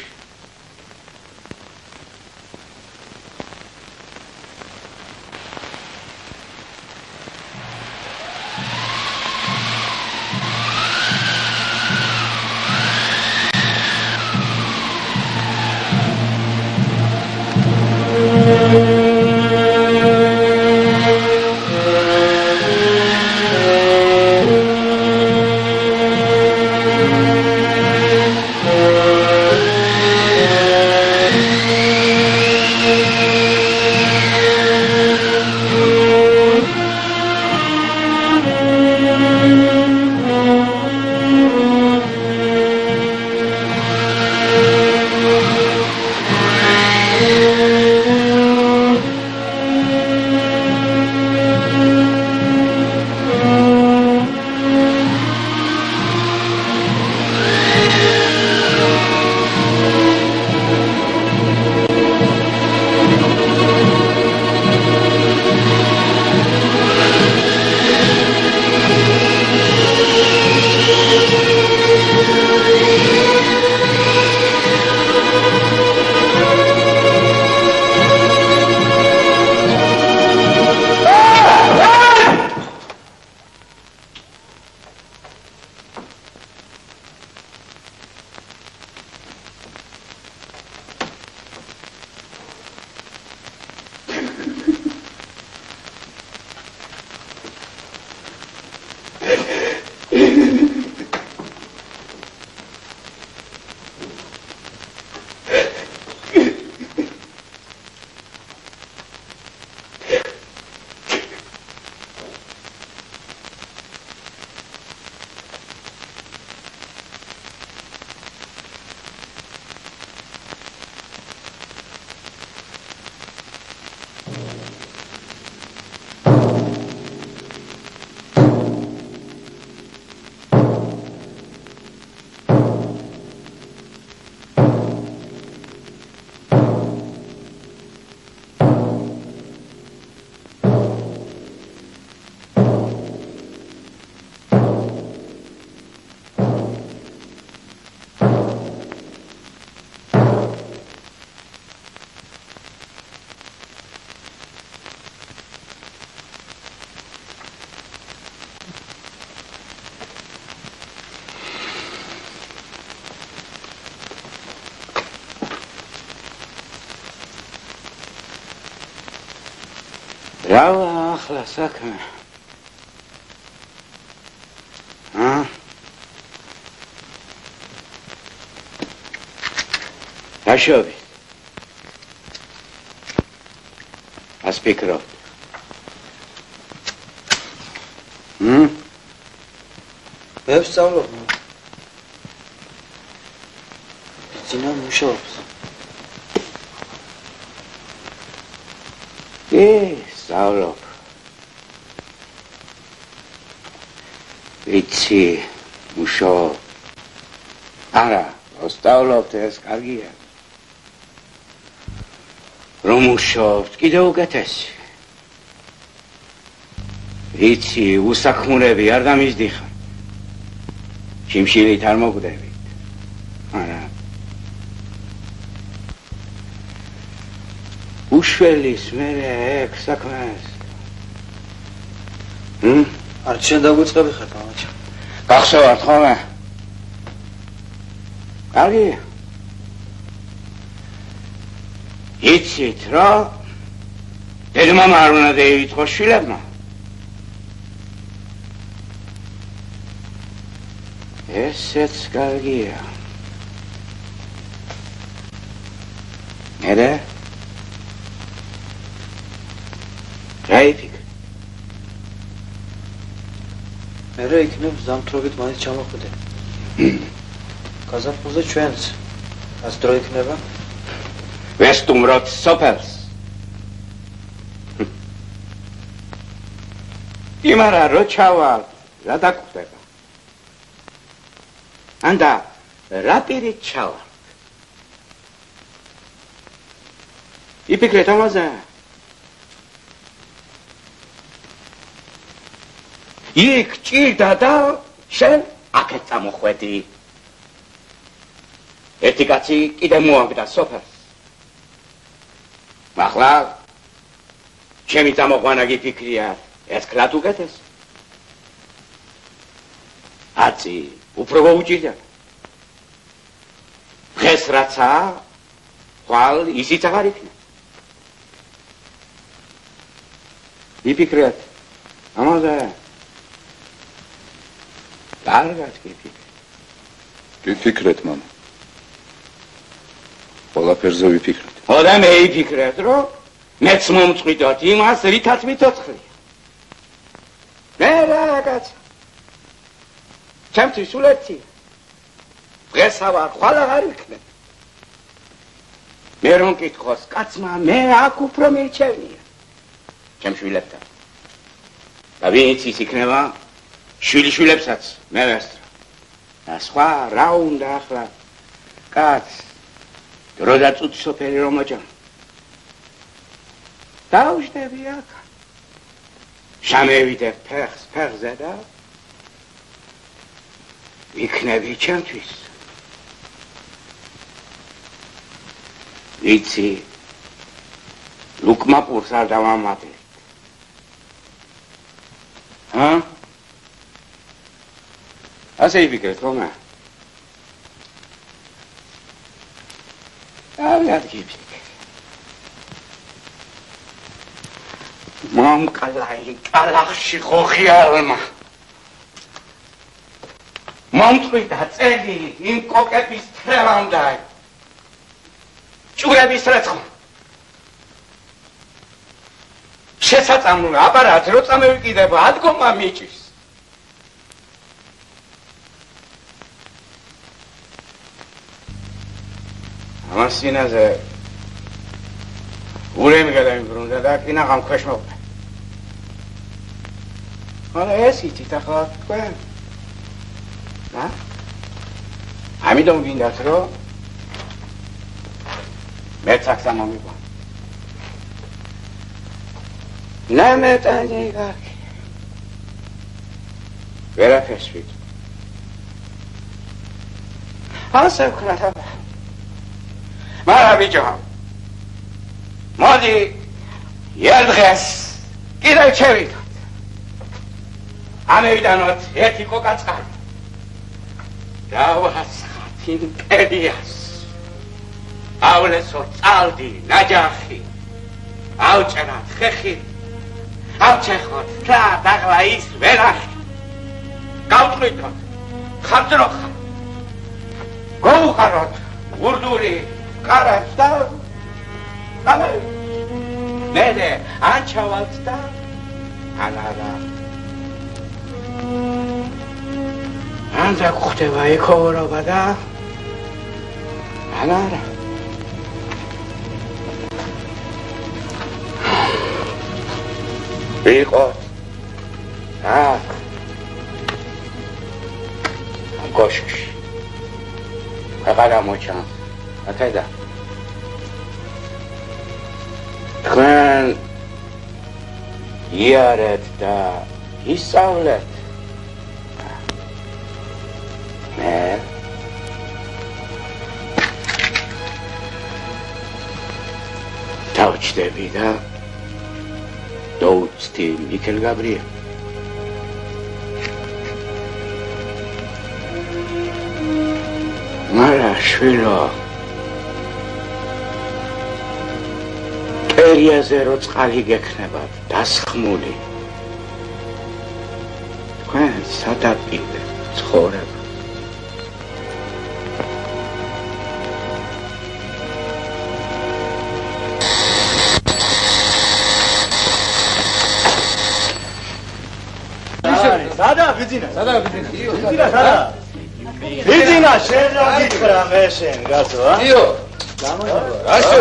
რა ახლა საქმე? ა? რაშოვი? ასპიკრო. მ? მე ვსწავლობ. ძინა მუშაობს. ე სწავლობ. ვიცი, მუშაობ. არა, ვსწავლობ, ეს კარგია. რომ მუშაობთ, კიდევ უკეთესი. ვიცი, უსაქმურები არ გამიზდიხარ. შიმშილით არ მოკვდებით. არა. უშველის მერე ეგ საქმეს. ჰმ? არ შენ დაგვიწყები ხარ, მამაჩა. გახსოვართ ხოლმე? კარგია. იცით რა? დედმამა არ უნდა დაივიწყოს შვილებმა. ესეც კარგია. მერე? რაიფიქ? მერე იქნებ ზამთრობით მაინც ჩამოხვიდე. გაზაფხულზე ჩვენც. ას დრო იქნება? ვესტუმროთ სოფელს. იმარა რო ჩავალ, რა დაგხვდება? ანდა რა პირით ჩავალ? იფიქრეთ ამაზე? იქ ჭირდა და შენ აქეთ წამოხვედი. ერთი კაცი კიდე მოაგდა სოფელს. ახლა ჩემი წამოყვანა გიფიქრია, ერთხლად უკეთეს. აცი, უფრო გაუჭირდა. დღეს რაცა, ხვალ ისიც აღარ იქნება. გიფიქრეთ, ამაზე კარგად გიფიქრეთ. გიფიქრეთ, მამა. ყველაფერზე ვიფიქრეთ. ხოდა მე ვიფიქრეთ, რომ მეც მომწყვიტოთ იმას, რითაც მიცოცხლია. მე რაღაც ჩემთვის ულეთი. დღესავარ ხვალ აღარ იქნება. მე რომ მკითხოს კაცმა, მე აქ უფრო მირჩევნია. ჩემ შვილებთან. და ვინც ის იქნება, შვილიშვილებსაც მე ვესწრა. და სხვა რა უნდა ახლა კაც დრო და წუთი სოფელი რომ მოჭამ. დავждები აქ. შამევიდე ფეხს ფეხზე და ვიქნები ჩემთვის. ვიცი ლუკმა პურს არ დავამატებთ. ჰა? ასე იფიქრეთ ხოლმე? კარგად გიფიქრე. მამკალაი კალახში ხოხიალმა. მომწყვიტა წელი იმ კოკების თრევამდე. ჭურების რეცხო. შესაწამული აპარატი რო წამევიკიდება, ადგომა მიჭის. ამას სინაზე ურემი გადაიმბრუნდა და კინაღამ ქვეშ მოვდა. მაგრამ ეს იცით ახლა თქვენ? და? ამიტომ გინდათ რომ მეც აქ სამომიგვა. ნამეტანი გაკი. ვერაფერს ვით. ასე ვქნათ აბა. მარა ბიჭო. მოდი ერთხეს კიდევ შევიდოთ. ამევიდანოთ ერთი კოკაწყალი. დავასხათ იმპერიას.ავლესო წალდი, ნაჯახი. ავჭერათ ხეხი. ავჩეხოთ და დაღლა ის ვერახი. გავწყვიტოთ ხარჯროხა. გოუხაროთ ურდური კარაც და ამე ნედე ანჩავალთ და ანარა. ანდა ხდება ეკოვრობა და ანარა. ვიყოთ აქ გოშკში აღარა მოჩან აკედა თქვენ იარეთ და ისწავლეთ მე დავჭდები და დოუცდი მიქელ გაბრიელ. მარა შვილო კერიაზე რო წყალი გექნებათ დასხმული თქვენ სადაპირე ცხოვრება. სადა ბიძინა? სადა ბიძინა? ბიძინა სადა? ბიძინა შენ რა გითხრა მე შენ გასო, ა? იო. რაშო?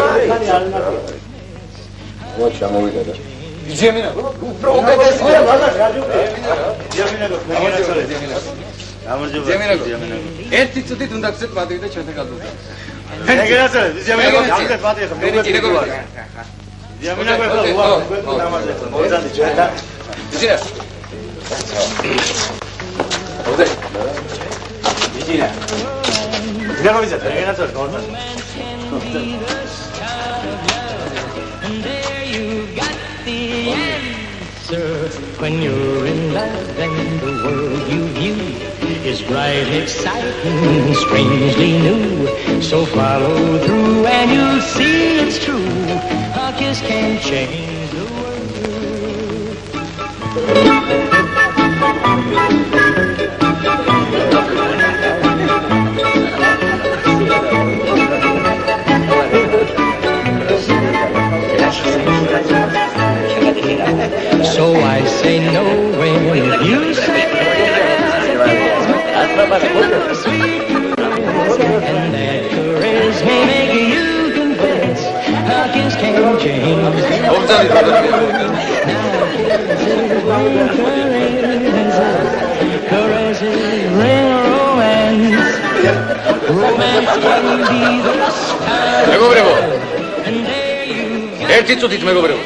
ო ჩამოვიდა და. ბიძინა, უფრო უკეთესია, ლალა გაჯუყე. ბიძინა, გამარჯობა, ბიძინა. გამარჯობა, ბიძინა. ერთი წუთით უნდა გცეთ პატივი და ჩვენთან გადავდეთ. ეგრეცე, ბიძინა, გამგეთ პატივი ხომ? ბიძინა, ბიძინა, გამარჯობა, მოძალდი ჩვენთან. ბიძინა 어때? 미진아. 그냥 가면서 되게 나서 놀면. When you're in love and the world you view is bright, exciting, strangely new. So follow through and you'll see it's true. A kiss can change the So I say no when you say sweet and that caress may make you confess a kiss can change. Caresses bring romance. Romance can be the start. მეგობრებო, ერთი წუთით მეგობრებო.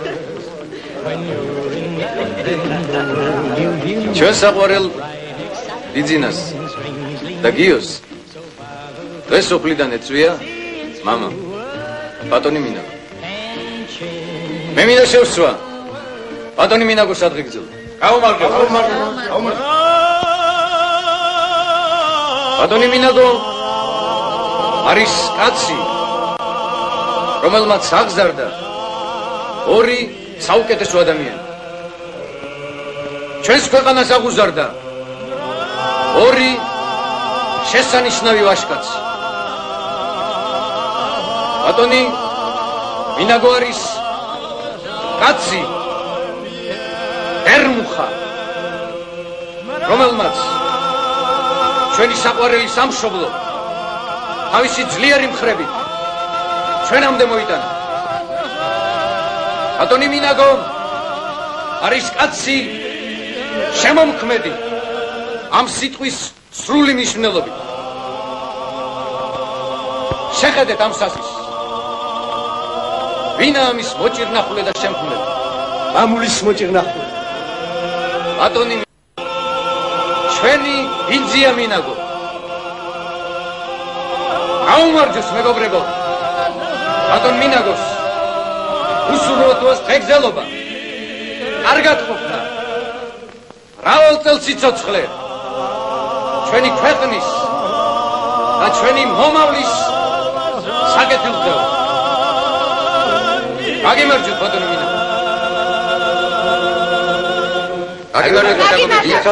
ჩვენ საყვარელ ბიძინას და გიოს დღეს სოფლიდან ეწვია მამა ბატონი მინაგო. მე მინდა შევსვა ბატონი მინაგო სადღი გძელდა. გაუმარჯო, გაუმარჯო, გაუმარჯო. ბატონი მინაგო არის კაცი, რომელმაც აღზარდა ორი საუკეთესო ადამიანი. ჩვენს ქვეყანას აღუზარდა ორი შესანიშნავი ვაჟკაცი. ბატონი მინაგო არის კაცი ერმუხა, რომელმაც ჩვენი საყვარელი სამშობლო თავისი ძლიერი მხრებით ჩვენამდე მოიტანა. ბატონი მინაგო არის კაცი შემომქმედი ამ სიტყვის სრული მნიშვნელობით. შეხედეთ ამ სასის. ვინა ამის მოჭირნახულე და შემქმნელი? მამულის მოჭირნახულე. ბატონი ჩვენი ბიძია მინაგო. გაუმარჯოს მეგობრებო. ბატონ მინაგოს უსურვოთ დღეგრძელობა. კარგად ყოფნა. მრავალ წელს სიცოცხლე ჩვენი ქვეყნის და ჩვენი მომავლის საკეთილდღეო. გაგიმარჯვეთ ბატონო მინაგო. გაგიმარჯვეთ ბატონო მინაგო.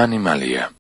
მან იმალია